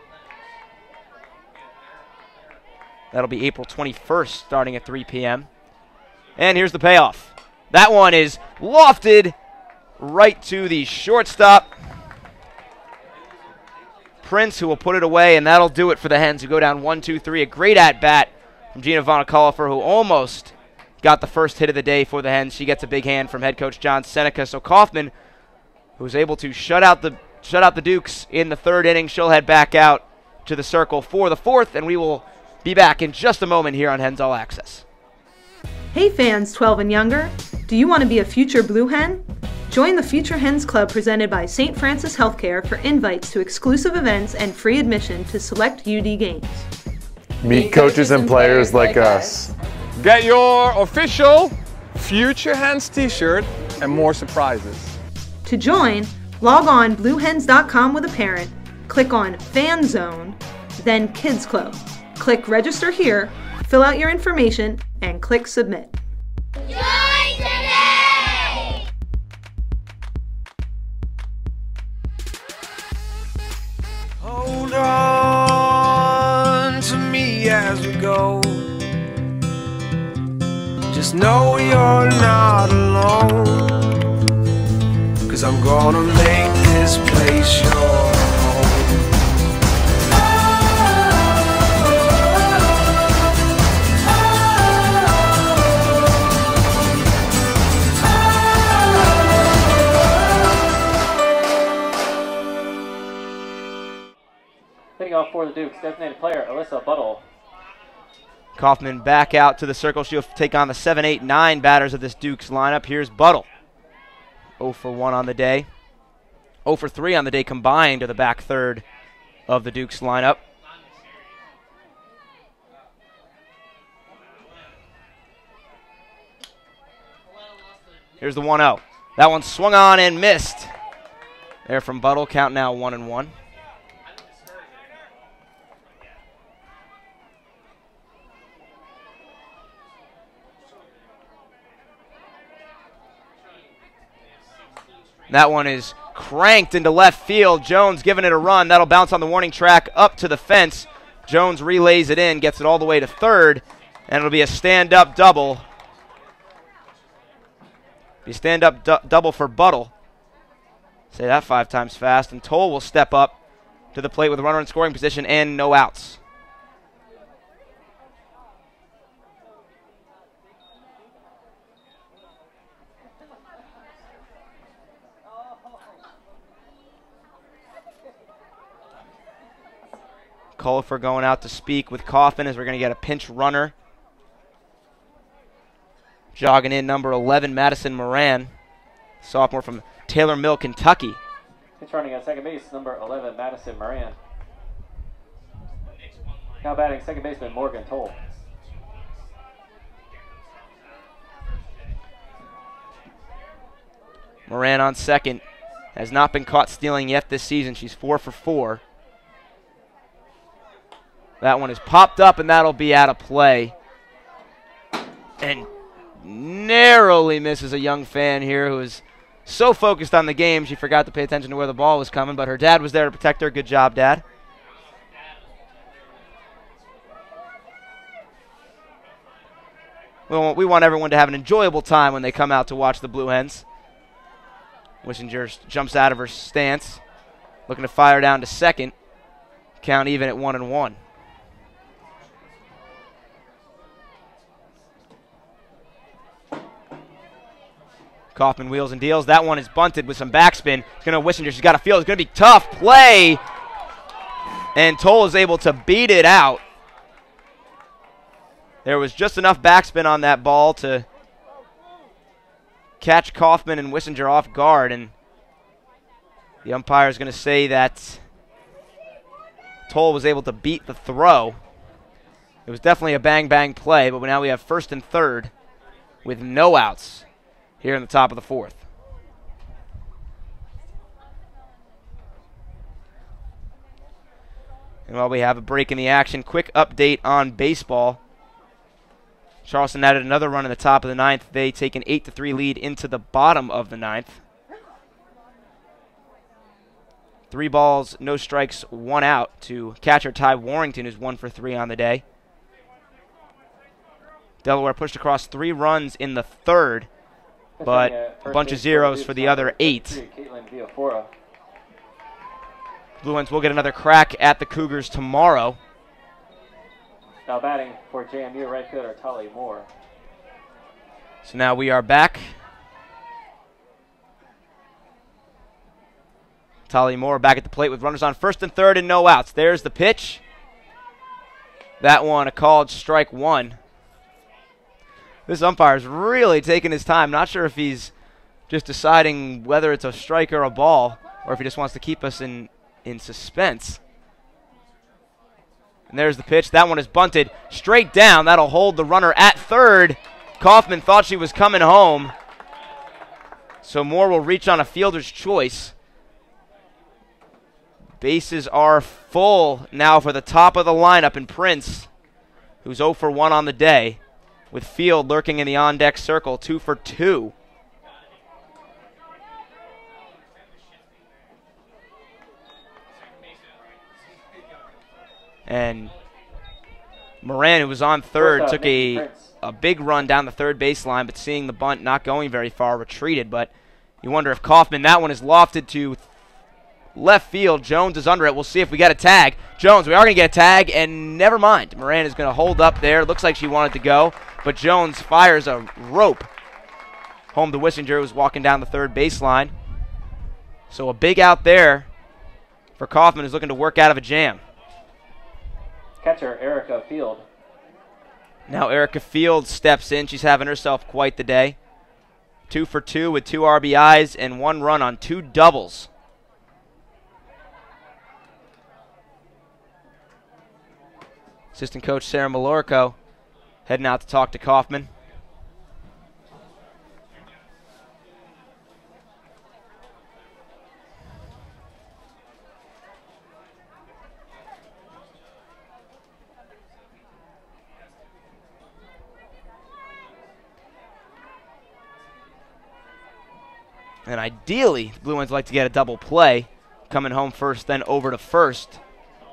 S3: That'll be April twenty-first, starting at three P M And here's the payoff. That one is lofted right to the shortstop. Prince, who will put it away, and that'll do it for the Hens, who go down one, two, three. A great at-bat from Giovanna Colifer, who almost got the first hit of the day for the Hens. She gets a big hand from head coach John Seneca. So Kaufman, who was able to shut out the shut out the Dukes in the third inning, she'll head back out to the circle for the fourth, and we will be back in just a moment here on Hens All Access.
S5: Hey fans twelve and younger, do you want to be a future Blue Hen? Join the Future Hens Club presented by Saint Francis Healthcare for invites to exclusive events and free admission to select U D games.
S6: Meet coaches and players like us.
S7: Get your official Future Hens t-shirt and more surprises.
S5: To join, log on blue hens dot com with a parent, click on Fan Zone, then Kids Club. Click Register here, fill out your information, and click Submit.
S8: Join today!
S10: Hold on to me as we go. Just know you're not alone, 'cause I'm gonna make this place your home.
S1: Hitting off for the Dukes, designated player Alyssa Buttle.
S3: Kaufman back out to the circle. She'll take on the seven, eight, nine batters of this Dukes lineup. Here's Buttle. oh for one on the day. oh for three on the day combined to the back third of the Dukes lineup. Here's the one oh. That one swung on and missed. There from Buttle. Count now one and one. That one is cranked into left field. Jones giving it a run. That'll bounce on the warning track up to the fence. Jones relays it in, gets it all the way to third, and it'll be a stand-up double. Be a stand-up du double for Buttle. Say that five times fast. And Toll will step up to the plate with a runner in scoring position and no outs. Cullifer going out to speak with Coffin as we're going to get a pinch runner. Jogging in number eleven, Madison Moran, sophomore from Taylor Mill, Kentucky.
S1: Pinch running at second base, number eleven, Madison Moran. Now batting second baseman Morgan Toll.
S3: Moran on second. Has not been caught stealing yet this season. She's four for four. That one is popped up, and that'll be out of play. And narrowly misses a young fan here who is so focused on the game she forgot to pay attention to where the ball was coming, but her dad was there to protect her. Good job, Dad. We want, we want everyone to have an enjoyable time when they come out to watch the Blue Hens. Wissinger jumps out of her stance, looking to fire down to second. Count even at one and one. Kaufman wheels and deals. That one is bunted with some backspin. It's going to Wissinger. She's got a feel. It's going to be tough play. And Toll is able to beat it out. There was just enough backspin on that ball to catch Kaufman and Wissinger off guard. And the umpire is going to say that Toll was able to beat the throw. It was definitely a bang-bang play, but now we have first and third with no outs here in the top of the fourth. And while we have a break in the action, quick update on baseball. Charleston added another run in the top of the ninth. They take an eight to three lead into the bottom of the ninth. Three balls, no strikes, one out to catcher Ty Warrington, who's one for three on the day. Delaware pushed across three runs in the third, but a bunch of zeros for the other eight. Blue Hens will get another crack at the Cougars tomorrow.
S1: Now batting for J M U, right fielder Tully Moore.
S3: So now we are back. Tully Moore back at the plate with runners on first and third and no outs. There's the pitch. That one a called strike one. This umpire's really taking his time. Not sure if he's just deciding whether it's a strike or a ball, or if he just wants to keep us in, in suspense. And there's the pitch. That one is bunted straight down. That'll hold the runner at third. Kaufman thought she was coming home. So Moore will reach on a fielder's choice. Bases are full now for the top of the lineup in Prince, who's zero for one on the day, with Field lurking in the on-deck circle, two for two. And Moran, who was on third, took a, a big run down the third baseline, but seeing the bunt not going very far, retreated. But you wonder if Kaufman, that one is lofted to left field. Jones is under it. We'll see if we get a tag. Jones, we are going to get a tag, and never mind. Moran is going to hold up there. Looks like she wanted to go, but Jones fires a rope home to Wissinger, who's walking down the third baseline. So a big out there for Kaufman, who's looking to work out of a jam.
S1: Catcher Erica Field.
S3: Now Erica Field steps in. She's having herself quite the day. Two for two with two R B Is and one run on two doubles. Assistant coach Sarah Malorco heading out to talk to Kaufman. And ideally, the Blue Ones like to get a double play, coming home first, then over to first.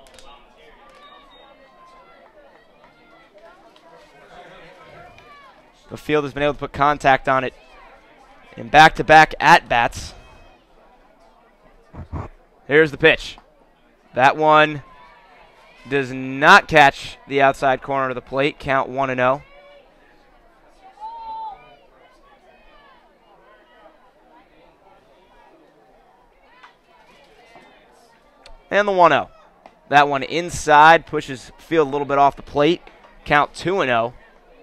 S3: The Field has been able to put contact on it in back-to-back at-bats. Here's the pitch. That one does not catch the outside corner of the plate. Count one and oh. And the one oh. That one inside, pushes Field a little bit off the plate. Count two and oh.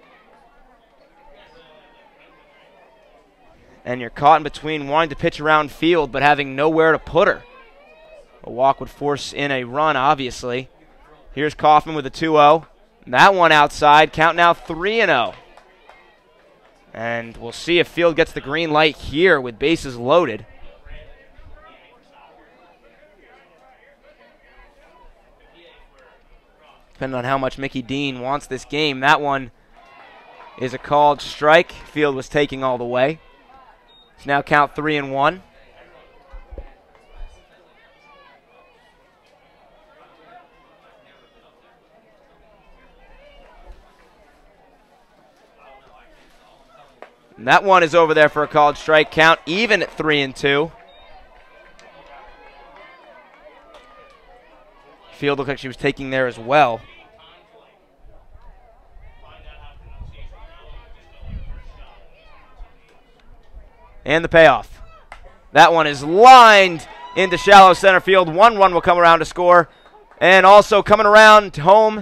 S3: And you're caught in between wanting to pitch around Field but having nowhere to put her. A walk would force in a run, obviously. Here's Kaufman with a two oh. That one outside. Count now three and oh. And we'll see if Field gets the green light here with bases loaded. Depending on how much Mickey Dean wants this game. That one is a called strike. Field was taking all the way. It's now count three and one. And that one is over there for a called strike. Count even at three and two. Field looked like she was taking there as well. And the payoff. That one is lined into shallow center field. One run will come around to score. And also coming around home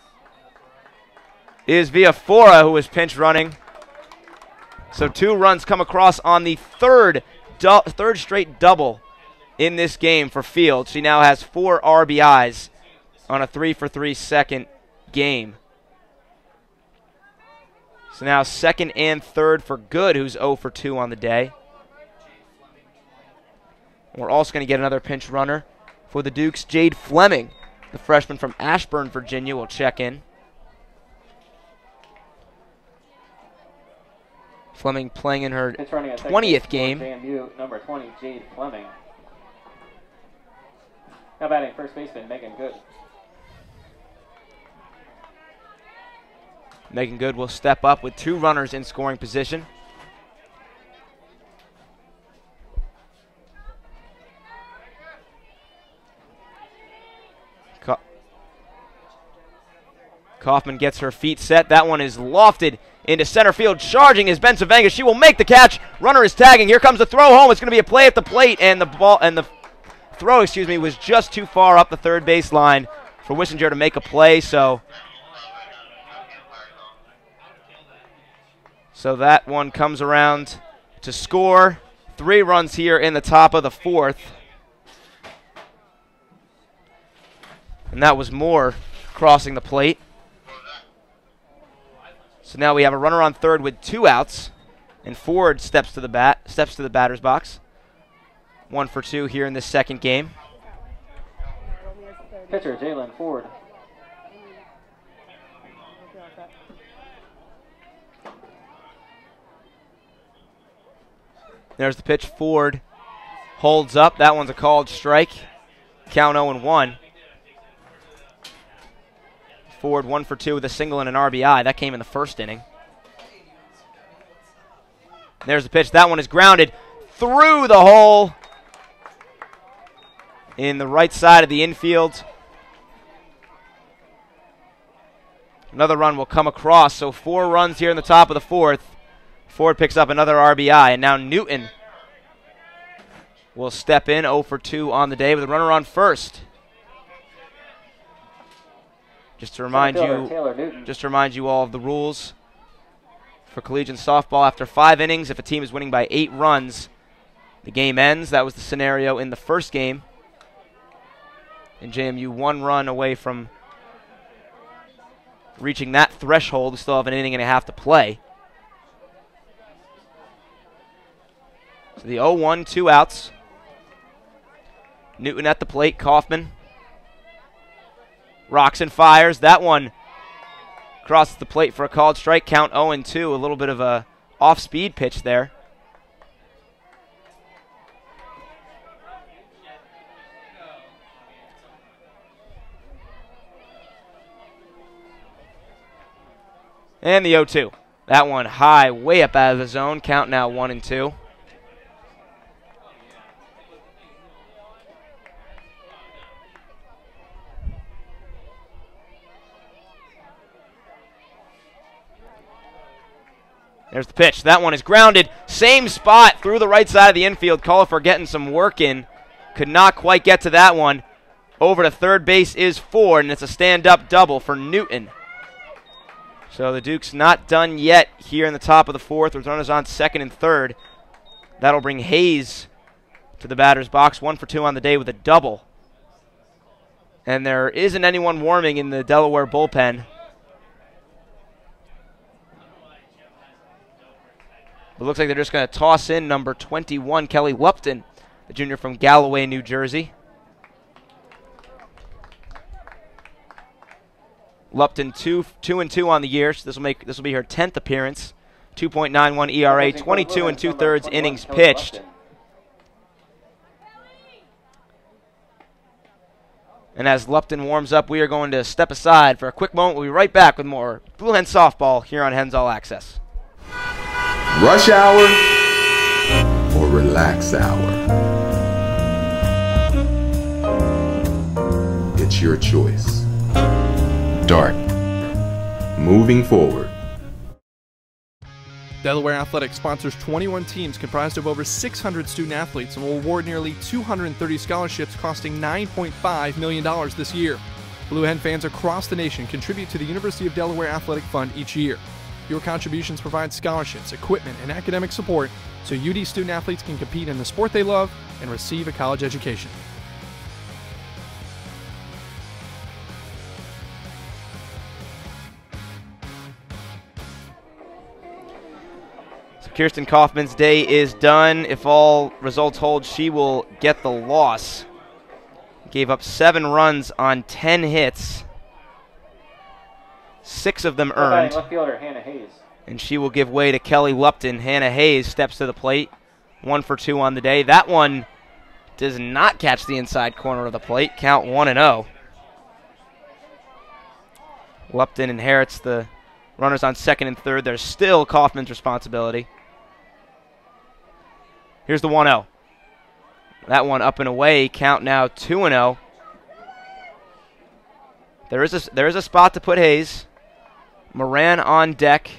S3: is Villafora, who is pinch running. So two runs come across on the third, third straight double in this game for Field. She now has four R B Is on a three for three second game. So now second and third for Good, who's oh for two on the day. We're also going to get another pinch runner for the Dukes. Jade Fleming, the freshman from Ashburn, Virginia, will check in. Fleming playing in her twentieth game.
S1: J M U, number twenty, Jade Fleming. Now batting first baseman, Megan Good.
S3: Megan Good will step up with two runners in scoring position. Ka Kaufman gets her feet set. That one is lofted into center field. Charging is Ben Savenga. She will make the catch. Runner is tagging. Here comes the throw home. It's going to be a play at the plate, and the ball and the throw, excuse me, was just too far up the third base line for Wissinger to make a play. So, so that one comes around to score. Three runs here in the top of the fourth. And that was Moore crossing the plate. So now we have a runner on third with two outs. And Ford steps to the bat, steps to the batter's box. One for two here in this second game.
S1: Pitcher, Jalen Ford.
S3: There's the pitch. Ford holds up. That one's a called strike. Count oh and one. Ford one for two with a single and an R B I. That came in the first inning. There's the pitch. That one is grounded through the hole in the right side of the infield. Another run will come across. So four runs here in the top of the fourth. Ford picks up another R B I. And now Newton will step in oh for two on the day with a runner on first. Just to remind you, just to remind you all of the rules for collegiate softball. After five innings, if a team is winning by eight runs, the game ends. That was the scenario in the first game. And J M U one run away from reaching that threshold. We still have an inning and a half to play. So the oh one, two outs. Newton at the plate. Kaufman rocks and fires. That one crosses the plate for a called strike. Count oh and two. A little bit of a off-speed pitch there. And the oh two. That one high, way up out of the zone. Count now one and two. There's the pitch. That one is grounded. Same spot through the right side of the infield. Cullifer getting some work in. Could not quite get to that one. Over to third base is Ford, and it's a stand-up double for Newton. So the Dukes not done yet here in the top of the fourth with runners on second and third. That'll bring Hayes to the batter's box. One for two on the day with a double. And there isn't anyone warming in the Delaware bullpen. It looks like they're just going to toss in number twenty-one, Kelly Lupton, the junior from Galloway, New Jersey. Lupton two, two and two on the year. So this will make this will be her tenth appearance. two point nine one E R A, twenty-two and two thirds innings pitched. And as Lupton warms up, we are going to step aside for a quick moment. We'll be right back with more Blue Hen softball here on Hens All Access.
S9: Rush hour or relax hour? It's your choice. Dart. Moving forward.
S4: Delaware Athletics sponsors twenty-one teams comprised of over six hundred student athletes and will award nearly two hundred thirty scholarships costing nine point five million dollars this year. Blue Hen fans across the nation contribute to the University of Delaware Athletic Fund each year. Your contributions provide scholarships, equipment, and academic support so U D student athletes can compete in the sport they love and receive a college education.
S3: So Kirsten Kaufman's day is done. If all results hold, she will get the loss. Gave up seven runs on ten hits. Six of them earned.
S1: Left fielder, Hannah Hayes.
S3: And she will give way to Kelly Lupton. Hannah Hayes steps to the plate. One for two on the day. That one does not catch the inside corner of the plate. Count one and oh. Lupton inherits the runners on second and third. There's still Kaufman's responsibility. Here's the one oh. That one up and away. Count now two and oh. There is a, there is a spot to put Hayes. Moran on deck.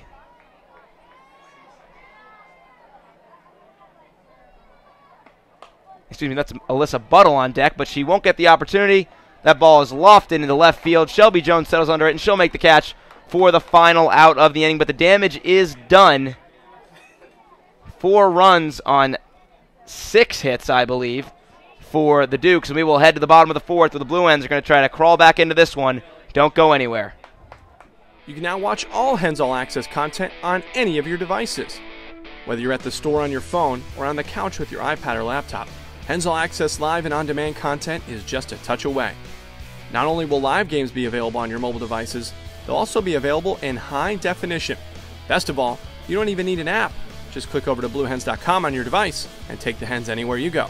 S3: Excuse me, that's Alyssa Buttle on deck, but she won't get the opportunity. That ball is lofted into left field. Shelby Jones settles under it, and she'll make the catch for the final out of the inning. But the damage is done. Four runs on six hits, I believe, for the Dukes. And we will head to the bottom of the fourth where the Blue Hens are going to try to crawl back into this one. Don't go anywhere.
S4: You can now watch all Hens All Access content on any of your devices. Whether you're at the store on your phone or on the couch with your iPad or laptop, Hens All Access live and on-demand content is just a touch away. Not only will live games be available on your mobile devices, they'll also be available in high definition. Best of all, you don't even need an app. Just click over to blue hens dot com on your device and take the Hens anywhere you go.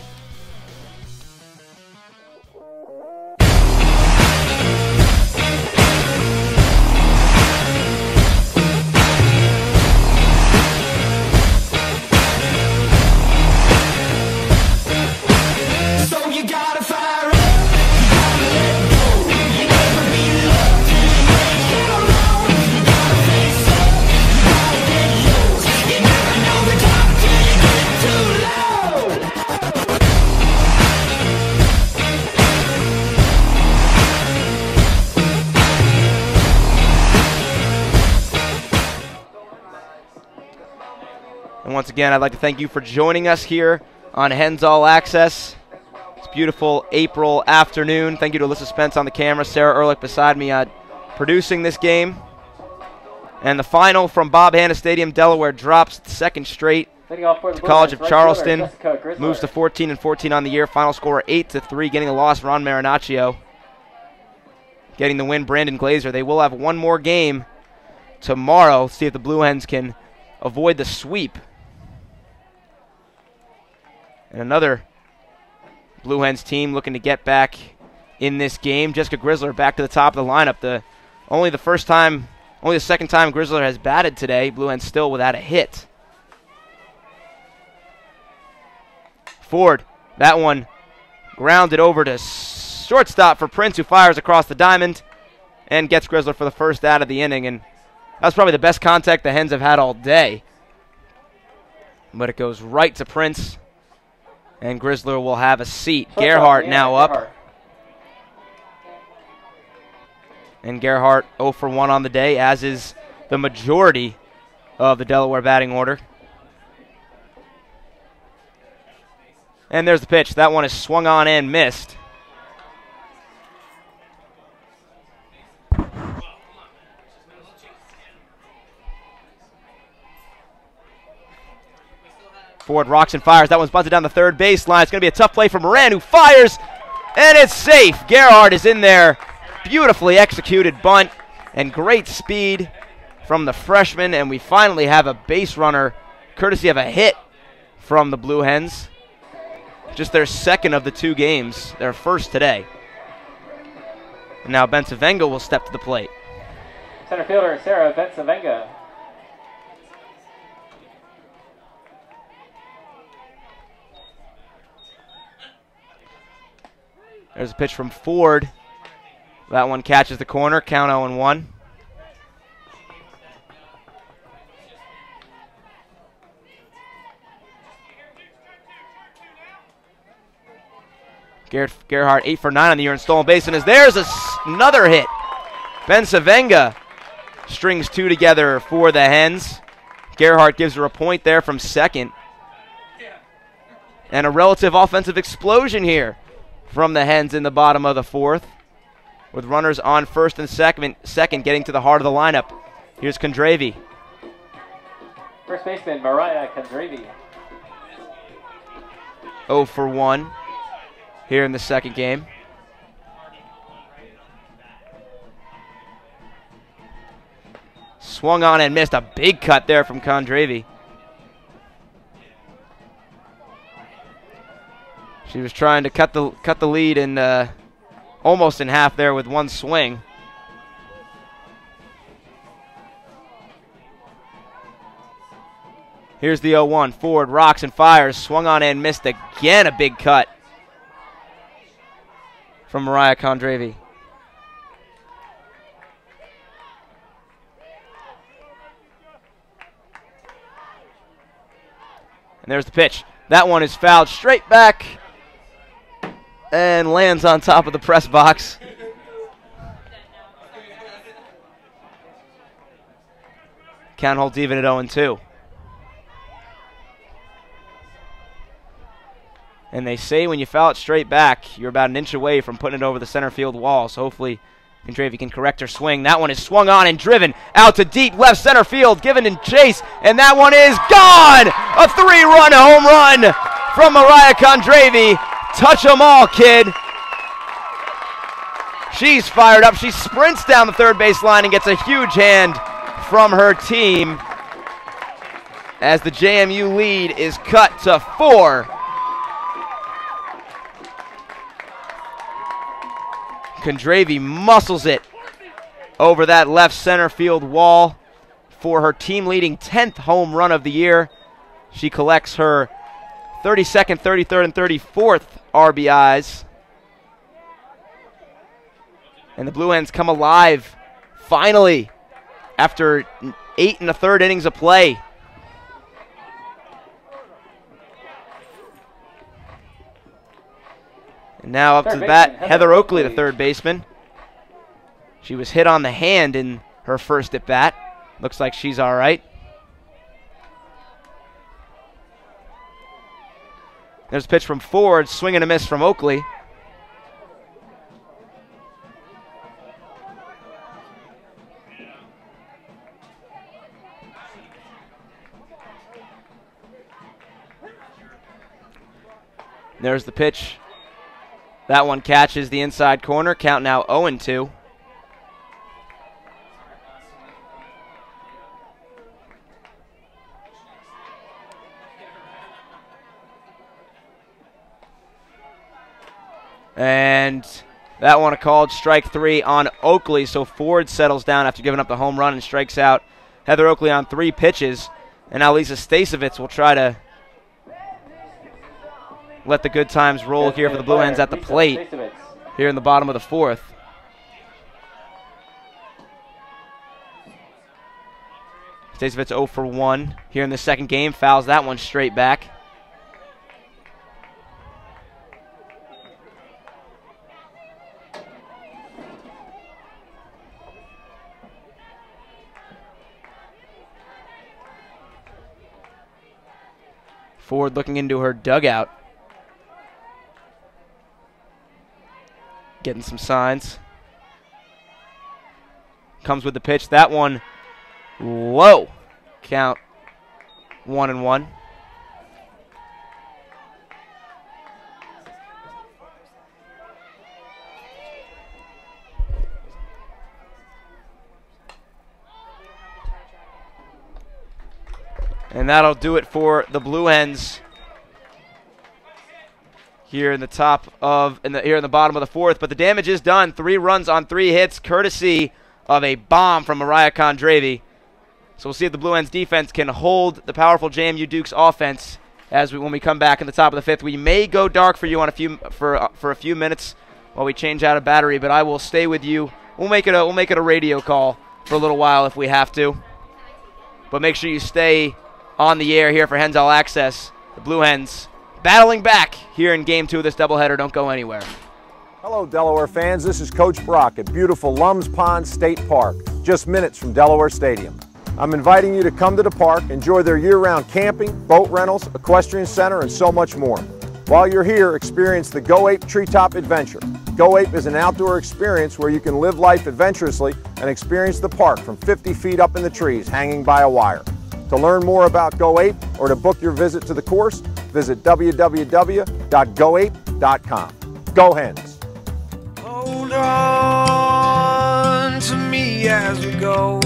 S3: And once again, I'd like to thank you for joining us here on Hens All Access. It's a beautiful April afternoon. Thank you to Alyssa Spence on the camera, Sarah Ehrlich beside me uh, producing this game. And the final from Bob Hanna Stadium, Delaware drops second straight to College of Charleston. Moves to fourteen and fourteen on the year. Final score eight to three, getting a loss, Ron Marinaccio. Getting the win, Brandon Glazer. They will have one more game tomorrow. See if the Blue Hens can avoid the sweep. And another Blue Hens team looking to get back in this game. Jessica Grizzler back to the top of the lineup. The only the first time, only the second time Grizzler has batted today. Blue Hens still without a hit. Ford, that one grounded over to shortstop for Prince, who fires across the diamond and gets Grizzler for the first out of the inning. And that's probably the best contact the Hens have had all day. But it goes right to Prince. And Grizzler will have a seat.
S1: Flip
S3: Gerhardt
S1: yeah,
S3: now
S1: Gerhardt.
S3: up. And Gerhardt oh for one on the day, as is the majority of the Delaware batting order. And there's the pitch. That one is swung on and missed. Ford rocks and fires. That one's bunted down the third baseline. It's going to be a tough play for Moran, who fires, and it's safe. Gerhardt is in there. Beautifully executed bunt and great speed from the freshman, and we finally have a base runner courtesy of a hit from the Blue Hens. Just their second of the two games, their first today. And now Bensavenga will step to the plate.
S1: Center fielder Sarah Bensavenga.
S3: There's a pitch from Ford. That one catches the corner. Count oh and one. Ger Gerhardt eight for nine on the year in stolen base, and as there's a s another hit. Bensavenga strings two together for the Hens. Gerhardt gives her a point there from second. And a relative offensive explosion here from the Hens in the bottom of the fourth, with runners on first and second, second getting to the heart of the lineup. Here's Kondravy.
S1: First baseman Mariah Kondravy.
S3: oh for one here in the second game. Swung on and missed. A big cut there from Kondravy. She was trying to cut the cut the lead in uh, almost in half there with one swing. Here's the oh one. Ford rocks and fires. Swung on and missed again. A big cut from Mariah Kondravy. And there's the pitch. That one is fouled straight back and lands on top of the press box. Count holds even at oh and two. And they say when you foul it straight back, you're about an inch away from putting it over the center field wall. So hopefully Kondravy can correct her swing. That one is swung on and driven out to deep left center field, given in chase, and that one is gone! A three-run home run from Mariah Kondravy. Touch 'em all, kid. She's fired up. She sprints down the third base line and gets a huge hand from her team as the J M U lead is cut to four. Kondravy muscles it over that left center field wall for her team-leading tenth home run of the year. She collects her thirty-second, thirty-third, and thirty-fourth R B Is. And the Blue Hens come alive, finally, after eight and a third innings of play. And now up to the bat, Heather Oakley, the third baseman. She was hit on the hand in her first at bat. Looks like she's all right. There's a pitch from Ford, swing and a miss from Oakley. There's the pitch. That one catches the inside corner. Count now oh and two. And that one called strike three on Oakley. So Ford settles down after giving up the home run and strikes out Heather Oakley on three pitches. And now Lisa Stasevitz will try to let the good times roll here for the Blue Hens at the plate here in the bottom of the fourth. Stasevitz oh for one here in the second game. Fouls that one straight back. Ford looking into her dugout. Getting some signs. Comes with the pitch. That one low. Count one and one. And that'll do it for the Blue Hens here in the top of, in the, here in the bottom of the fourth. But the damage is done. Three runs on three hits, courtesy of a bomb from Mariah Kondravy. So we'll see if the Blue Hens defense can hold the powerful J M U Dukes offense as we when we come back in the top of the fifth. We may go dark for you on a few for uh, for a few minutes while we change out a battery, but I will stay with you. We'll make it a we'll make it a radio call for a little while if we have to. But make sure you stay on the air here for Hens All Access. The Blue Hens battling back here in game two of this doubleheader. Don't go anywhere.
S11: Hello, Delaware fans. This is Coach Brock at beautiful Lums Pond State Park, just minutes from Delaware Stadium. I'm inviting you to come to the park, enjoy their year-round camping, boat rentals, equestrian center, and so much more. While you're here, experience the Go Ape Treetop Adventure. Go Ape is an outdoor experience where you can live life adventurously and experience the park from fifty feet up in the trees, hanging by a wire. To learn more about Go Ape or to book your visit to the course, visit w w w dot go ape dot com. Go Hens!
S10: Hold on to me as we go.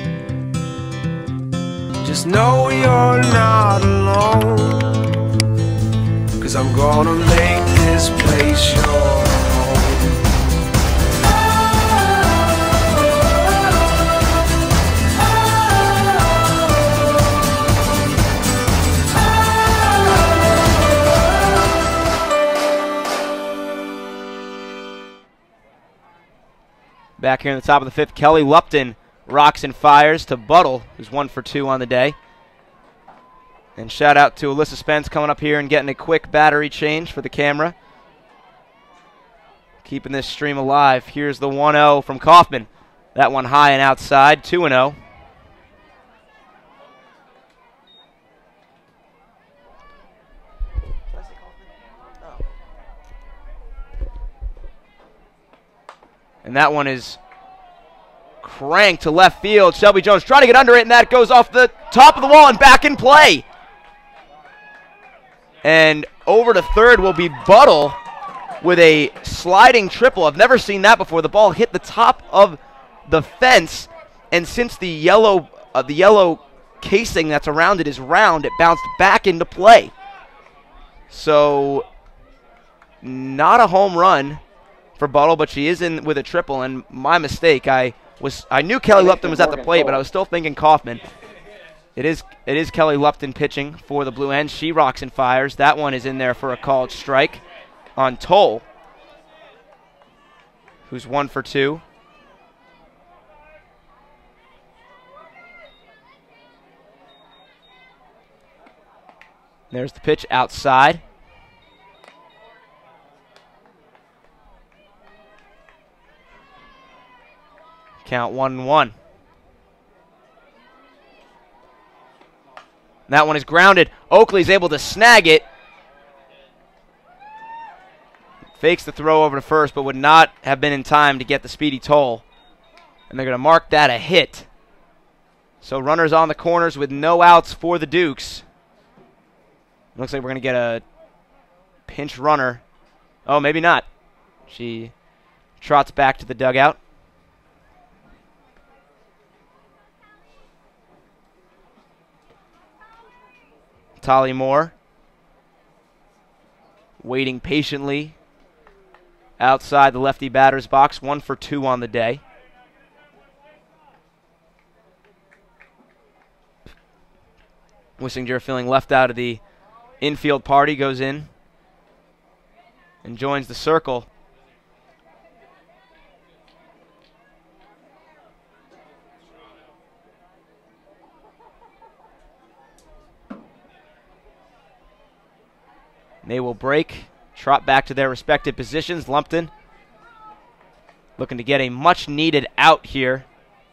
S10: Just know you're not alone, 'cause I'm gonna make this place your home.
S3: Back here in the top of the fifth, Kelly Lupton rocks and fires to Buttle, who's one for two on the day. And shout out to Alyssa Spence coming up here and getting a quick battery change for the camera. Keeping this stream alive. Here's the one oh from Kaufman. That one high and outside, two and oh. And that one is cranked to left field. Shelby Jones trying to get under it, and that goes off the top of the wall and back in play. And over to third will be Buttle with a sliding triple. I've never seen that before. The ball hit the top of the fence, and since the yellow, uh, the yellow casing that's around it is round, it bounced back into play. So not a home run for Buttle, but she is in with a triple, and my mistake. I was I knew Kelly Lupton was at the plate, but I was still thinking Kaufman. It is it is Kelly Lupton pitching for the Blue Hens. She rocks and fires. That one is in there for a called strike on Toll, who's one for two. There's the pitch outside. Count one and one. That one is grounded. Oakley's able to snag it. Fakes the throw over to first, but would not have been in time to get the speedy Toll. And they're going to mark that a hit. So runners on the corners with no outs for the Dukes. Looks like we're going to get a pinch runner. Oh, maybe not. She trots back to the dugout. Tolly Moore waiting patiently outside the lefty batter's box, one for two on the day. Wissinger, feeling left out of the infield party, goes in and joins the circle. They will break, trot back to their respective positions. Lumpton looking to get a much-needed out here.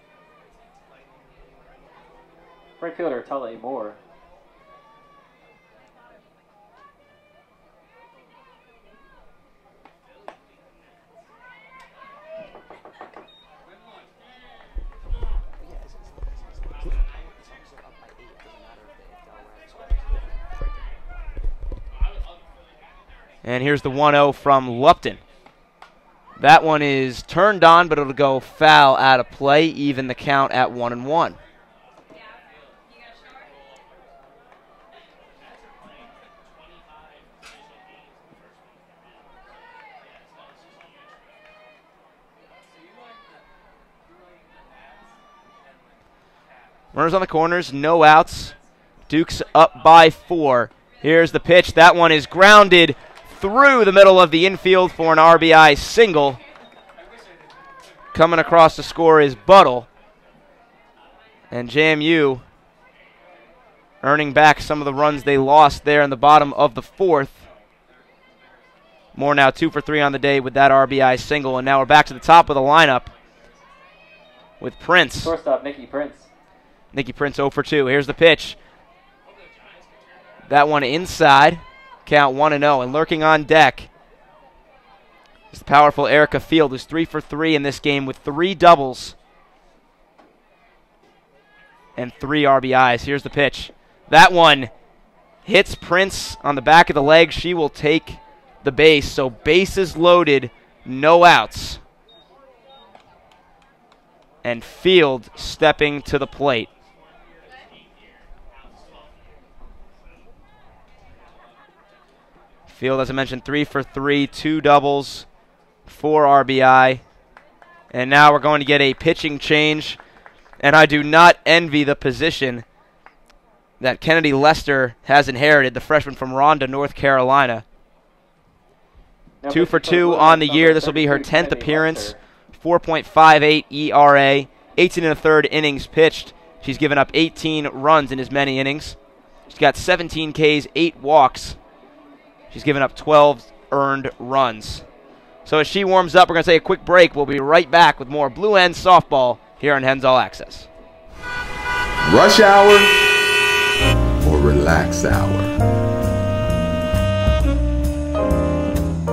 S1: Right fielder Tully Moore.
S3: And here's the one oh from Lupton. That one is turned on, but it'll go foul out of play, even the count at one and one. Runners on the corners, no outs. Dukes up by four. Here's the pitch. That one is grounded through the middle of the infield for an R B I single. Coming across to score is Buttle. And J M U earning back some of the runs they lost there in the bottom of the fourth. Moore now two for three on the day with that R B I single. And now we're back to the top of the lineup with Prince.
S1: Shortstop, Nikki Prince.
S3: Nikki Prince oh for two. Here's the pitch. That one inside. Count one and oh. And lurking on deck is the powerful Erica Field, who's three for three in this game with three doubles and three R B Is. Here's the pitch. That one hits Prince on the back of the leg. She will take the base. So bases loaded, no outs. And Field stepping to the plate. Field, as I mentioned, three for three, two doubles, four R B I. And now we're going to get a pitching change. And I do not envy the position that Kennedy Lester has inherited, the freshman from Rhonda, North Carolina.
S1: Now
S3: Two for two on the year. This will be her tenth appearance. four point five eight E R A, eighteen and a third innings pitched. She's given up eighteen runs in as many innings. She's got seventeen Ks, eight walks. She's given up twelve earned runs. So as she warms up, we're going to take a quick break. We'll be right back with more Blue Hens softball here on Hens All Access.
S9: Rush hour or relax hour?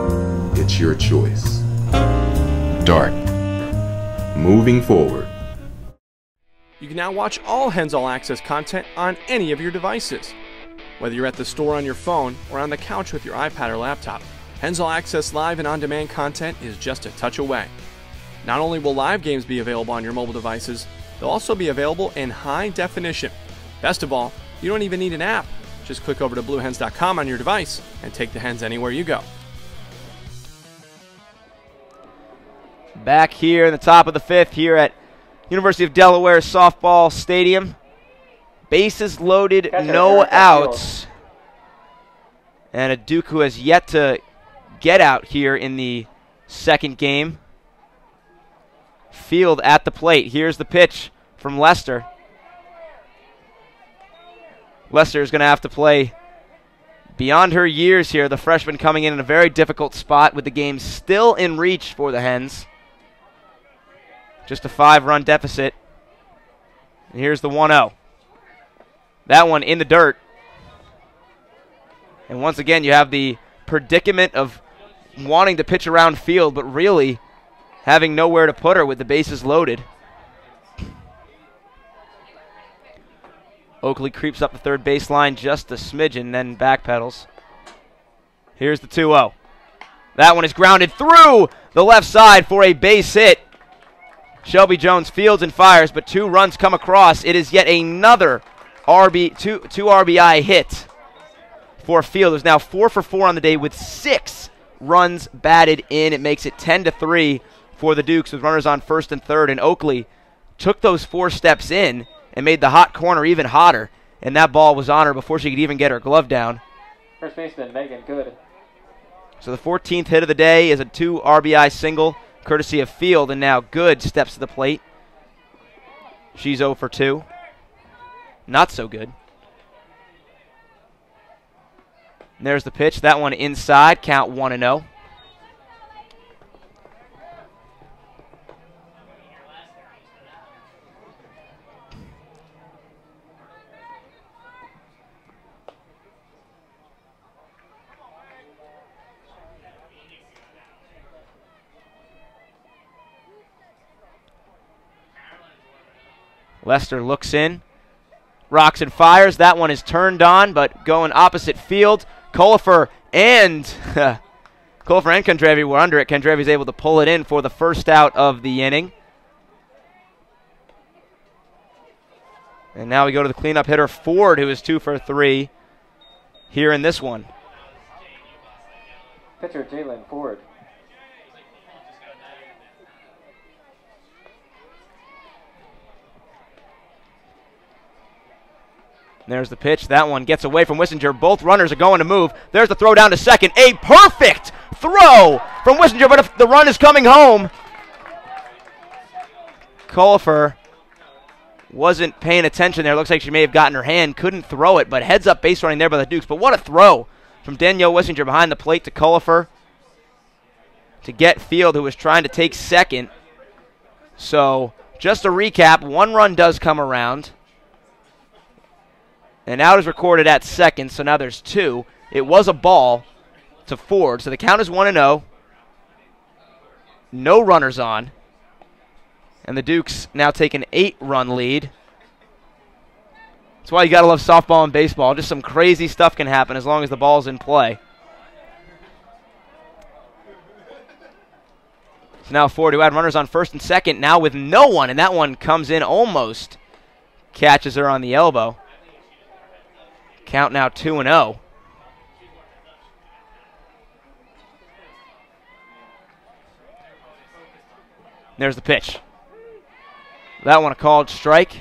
S9: It's your choice. Dart. Moving forward.
S4: You can now watch all Hens All Access content on any of your devices. Whether you're at the store on your phone or on the couch with your iPad or laptop, Hens All Access live and on-demand content is just a touch away. Not only will live games be available on your mobile devices, they'll also be available in high definition. Best of all, you don't even need an app. Just click over to blue hens dot com on your device and take the Hens anywhere you go.
S3: Back here in the top of the fifth here at University of Delaware Softball Stadium. Bases loaded, no outs. And a Duke who has yet to get out here in the second game. Field at the plate. Here's the pitch from Lester. Lester is going to have to play beyond her years here. The freshman coming in in a very difficult spot with the game still in reach for the Hens. Just a five-run deficit. And here's the one oh. That one in the dirt. And once again, you have the predicament of wanting to pitch around field, but really having nowhere to put her with the bases loaded. Oakley creeps up the third baseline just a smidgen, then backpedals. Here's the two oh. That one is grounded through the left side for a base hit. Shelby Jones fields and fires, but two runs come across. It is yet another R B two, two R B I hit for Field, who's now four for four on the day with six runs batted in. It makes it ten to three for the Dukes with runners on first and third. And Oakley took those four steps in and made the hot corner even hotter. And that ball was on her before she could even get her glove down.
S1: First baseman Megan Good.
S3: So the fourteenth hit of the day is a two R B I single, courtesy of Field, and now Good steps to the plate. She's oh for two. Not so good. And there's the pitch. That one inside. Count one and oh. Lester looks in, rocks and fires. That one is turned on, but going opposite field. Colifer and Colifer and Kondravy were under it. Kondravy is able to pull it in for the first out of the inning. And now we go to the cleanup hitter, Ford, who is two for three here in this one.
S1: Pitcher Jalen Ford.
S3: There's the pitch. That one gets away from Wissinger. Both runners are going to move. There's the throw down to second. A perfect throw from Wissinger, but if the run is coming home. Colifer wasn't paying attention there. Looks like she may have gotten her hand. Couldn't throw it, but heads up base running there by the Dukes. But what a throw from Danielle Wissinger behind the plate to Colifer to get Field, who was trying to take second. So just a recap, one run does come around. And out is recorded at second, so now there's two. It was a ball to Ford, so the count is one and oh. No runners on. And the Dukes now take an eight-run lead. That's why you got to love softball and baseball. Just some crazy stuff can happen as long as the ball's in play. So now Ford, who had runners on first and second, now with no one, and that one comes in almost. Catches her on the elbow. Count now two and oh. There's the pitch. That one a called strike.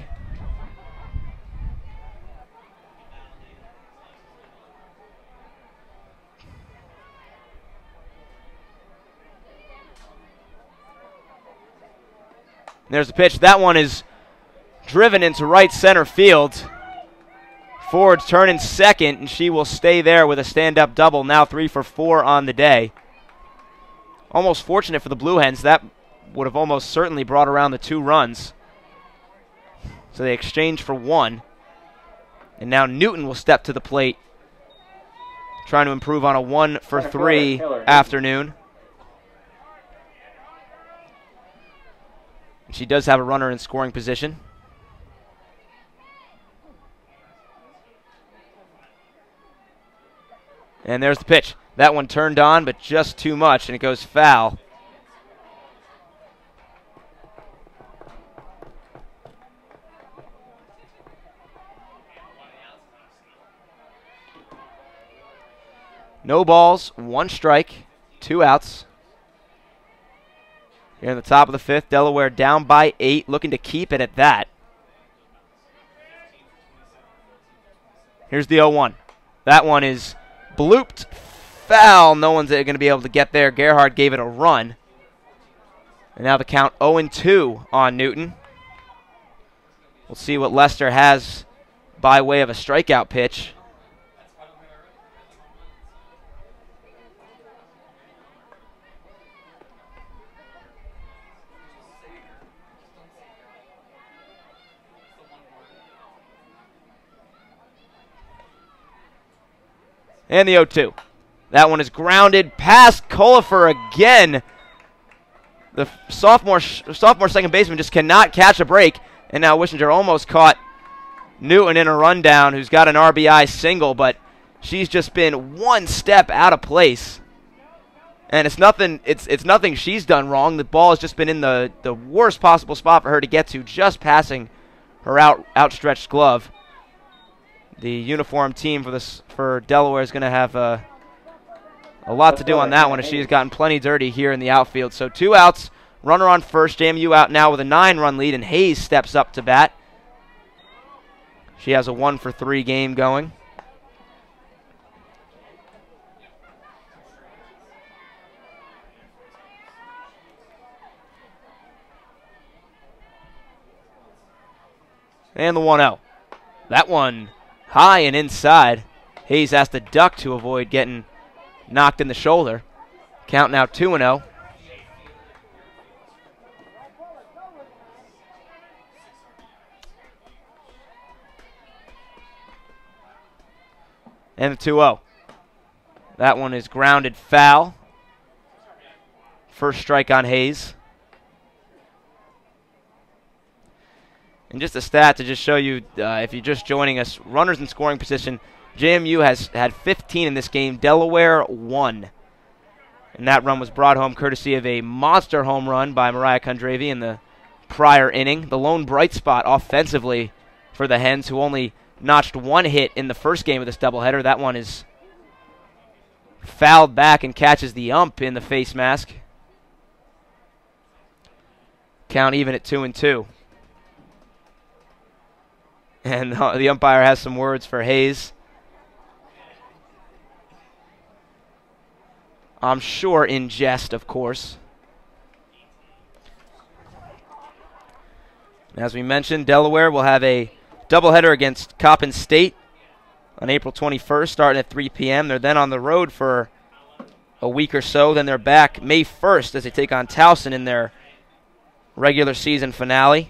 S3: There's the pitch. That one is driven into right center field. Ford's turning second, and she will stay there with a stand-up double, now three for four on the day. Almost fortunate for the Blue Hens. That would have almost certainly brought around the two runs. So they exchange for one. And now Newton will step to the plate, trying to improve on a one for three afternoon. And she does have a runner in scoring position. And there's the pitch. That one turned on, but just too much, and it goes foul. No balls, one strike, two outs. Here in the top of the fifth, Delaware down by eight, looking to keep it at that. Here's the oh one. That one is blooped foul. No one's going to be able to get there. Gerhard gave it a run. And now the count oh and two on Newton. We'll see what Lester has by way of a strikeout pitch. And the oh two. That one is grounded past Colifer again. The sophomore sophomore second baseman just cannot catch a break. And now Wischinger almost caught Newton in a rundown, who's got an R B I single, but she's just been one step out of place. And it's nothing it's it's nothing she's done wrong. The ball has just been in the, the worst possible spot for her to get to, just passing her out outstretched glove. The uniform team for this for Delaware is going to have uh, a lot to do on that one, as she's gotten plenty dirty here in the outfield. So two outs, runner on first. J M U out now with a nine-run lead, and Hayes steps up to bat. She has a one for three game going. And the one oh. That one high and inside. Hayes has to duck to avoid getting knocked in the shoulder. Count now two and oh. And the two oh. That one is grounded foul. First strike on Hayes. And just a stat to just show you, uh, if you're just joining us, runners in scoring position, J M U has had fifteen in this game, Delaware one. And that run was brought home courtesy of a monster home run by Mariah Kondravy in the prior inning. The lone bright spot offensively for the Hens, who only notched one hit in the first game of this doubleheader. That one is fouled back and catches the ump in the face mask. Count even at two and two. And uh, the umpire has some words for Hayes. I'm sure in jest, of course. As we mentioned, Delaware will have a doubleheader against Coppin State on April twenty-first, starting at three p m They're then on the road for a week or so. Then they're back May first as they take on Towson in their regular season finale.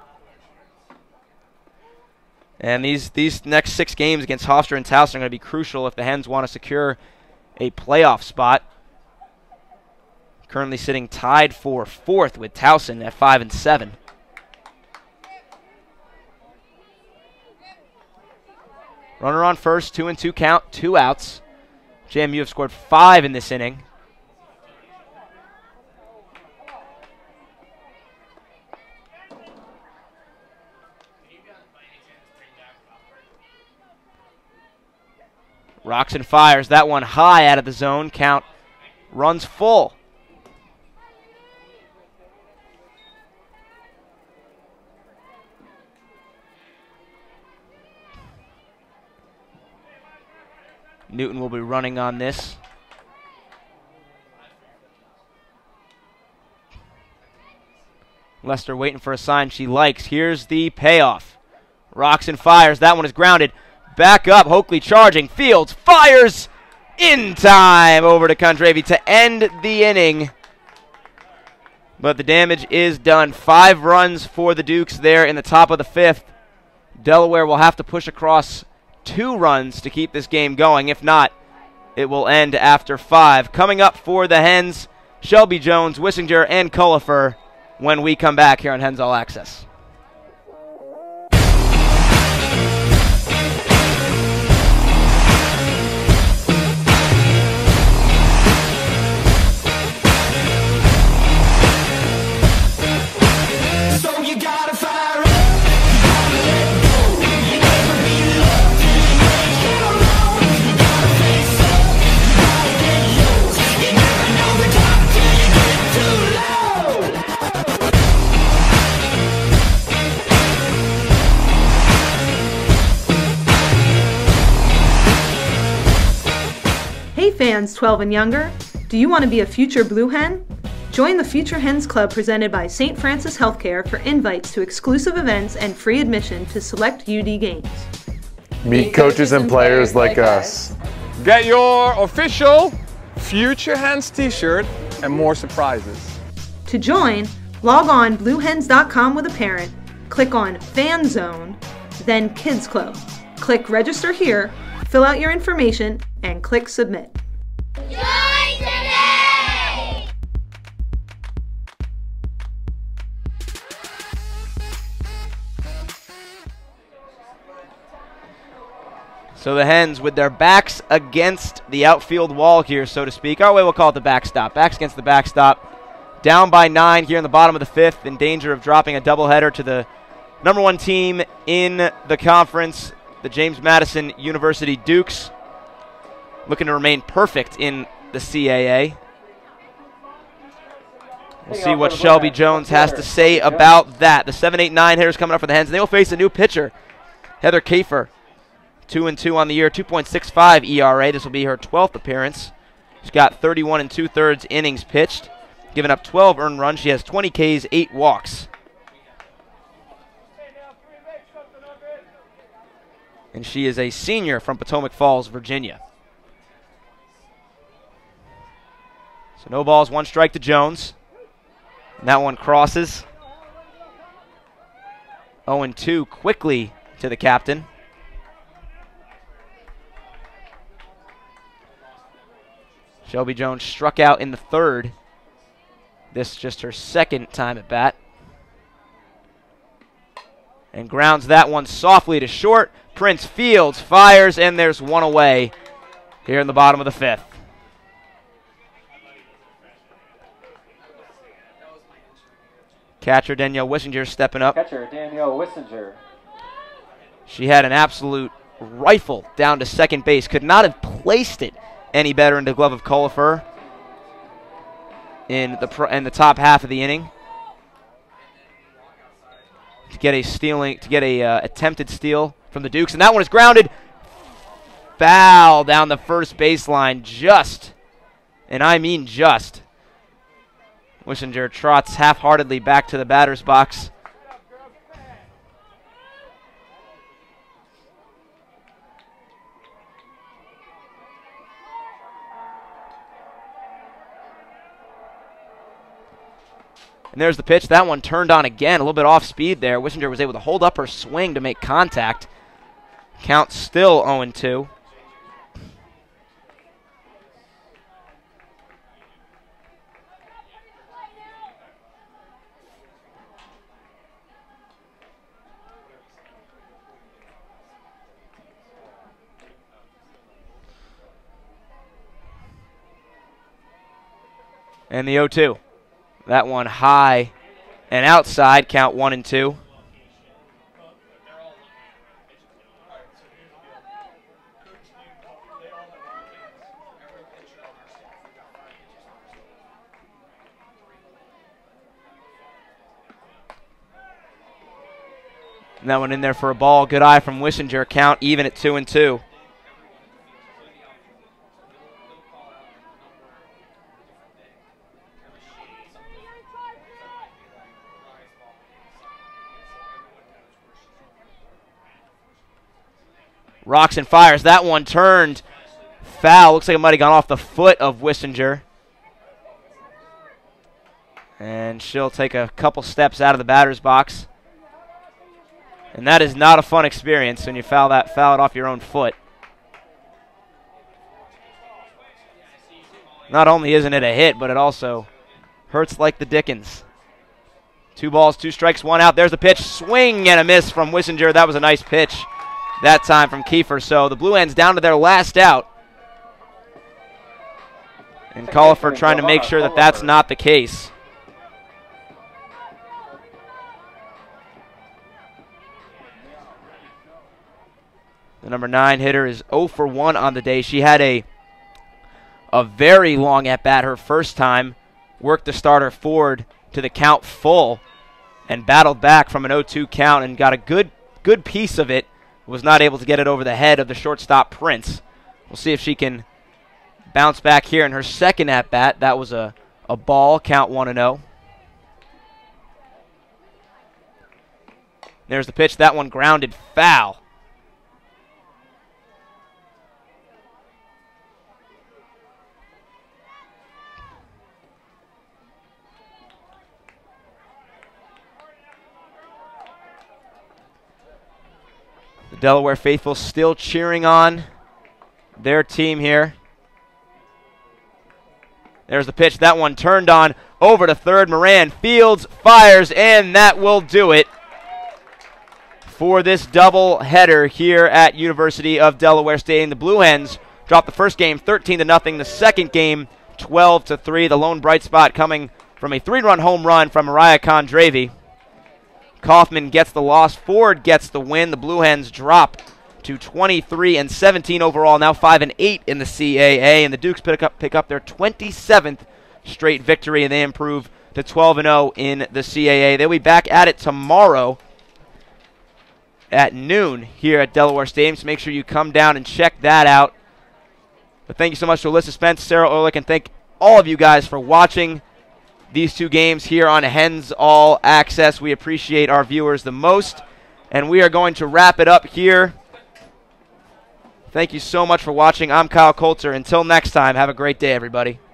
S3: And these these next six games against Hofstra and Towson are going to be crucial if the Hens want to secure a playoff spot. Currently sitting tied for fourth with Towson at five and seven. Runner on first, two and two count, two outs. J M U have scored five in this inning. Rocks and fires. That one high out of the zone. Count runs full. Newton will be running on this. Lester waiting for a sign she likes. Here's the payoff. Rocks and fires. That one is grounded. Back up, Hokley charging. Fields fires in time over to Kondravy to end the inning. But the damage is done. Five runs for the Dukes there in the top of the fifth. Delaware will have to push across two runs to keep this game going. If not, it will end after five. Coming up for the Hens, Shelby Jones, Wischinger, and Colifer when we come back here on Hens All Access.
S5: fans twelve and younger, do you want to be a future Blue Hen? Join the Future Hens Club presented by Saint Francis Healthcare for invites to exclusive events and free admission to select U D games.
S6: Meet coaches and players like us.
S7: Get your official Future Hens t-shirt and more surprises.
S5: To join, log on blue hens dot com with a parent, click on Fan Zone, then Kids Club. Click Register here, fill out your information, and click Submit.
S8: Join today!
S3: So the Hens with their backs against the outfield wall here, so to speak. Oh, wait, we'll call it the backstop. Backs against the backstop. Down by nine here in the bottom of the fifth, in danger of dropping a doubleheader to the number one team in the conference, the James Madison University Dukes, looking to remain perfect in the C A A. We'll see what Shelby Jones has to say about that. The seven eight nine hitters coming up for the Hens, and they will face a new pitcher, Heather Kafer. Two and two on the year, two point six five E R A. This will be her twelfth appearance. She's got thirty-one and two-thirds innings pitched, giving up twelve earned runs. She has twenty Ks, eight walks. And she is a senior from Potomac Falls, Virginia. So no balls, one strike to Jones. And that one crosses. oh and two quickly to the captain. Shelby Jones struck out in the third. This just her second time at bat. And grounds that one softly to short. Prince Fields fires, and there's one away here in the bottom of the fifth. Catcher Danielle Wissinger stepping up.
S1: Catcher Danielle Wissinger.
S3: She had an absolute rifle down to second base. Could not have placed it any better in the glove of Colifer in the pr in the top half of the inning to get a stealing to get a uh, attempted steal from the Dukes, and that one is grounded foul down the first baseline, just, and I mean just. Wissinger trots half-heartedly back to the batter's box. And there's the pitch. That one turned on again, a little bit off speed there. Wissinger was able to hold up her swing to make contact. Count still oh and two. And the oh two. That one high and outside, count one and two. And that one in there for a ball. Good eye from Wissinger. Count even at two and two. Rocks and fires. That one turned foul. Looks like it might have gone off the foot of Wissinger. And she'll take a couple steps out of the batter's box. And that is not a fun experience when you foul that foul it off your own foot. Not only isn't it a hit, but it also hurts like the dickens. Two balls, two strikes, one out. There's the pitch. Swing and a miss from Wissinger. That was a nice pitch that time from Kiefer. So the Blue Hens down to their last out. And Colifer trying to make sure that that's not the case. The number nine hitter is oh for one on the day. She had a a very long at-bat her first time. Worked the starter forward to the count full and battled back from an oh two count and got a good good piece of it. Was not able to get it over the head of the shortstop Prince. We'll see if she can bounce back here in her second at-bat. That was a, a ball, count one and oh. There's the pitch. That one grounded foul. The Delaware faithful still cheering on their team here. There's the pitch. That one turned on over to third. Moran fields, fires, and that will do it for this double header here at University of Delaware Stadium. The Blue Hens dropped the first game thirteen to nothing. The second game twelve to three. The lone bright spot coming from a three-run home run from Mariah Kondravy. Kaufman gets the loss. Ford gets the win. The Blue Hens drop to twenty-three and seventeen overall, now five and eight in the C A A, and the Dukes pick up pick up their twenty-seventh straight victory, and they improve to twelve and oh in the C A A. They'll be back at it tomorrow at noon here at Delaware Stadium, so make sure you come down and check that out. But thank you so much to Alyssa Spence, Sarah Orlick, and thank all of you guys for watching these two games here on Hens All Access. We appreciate our viewers the most, and we are going to wrap it up here. Thank you so much for watching. I'm Kyle Coulter. Until next time, have a great day, everybody.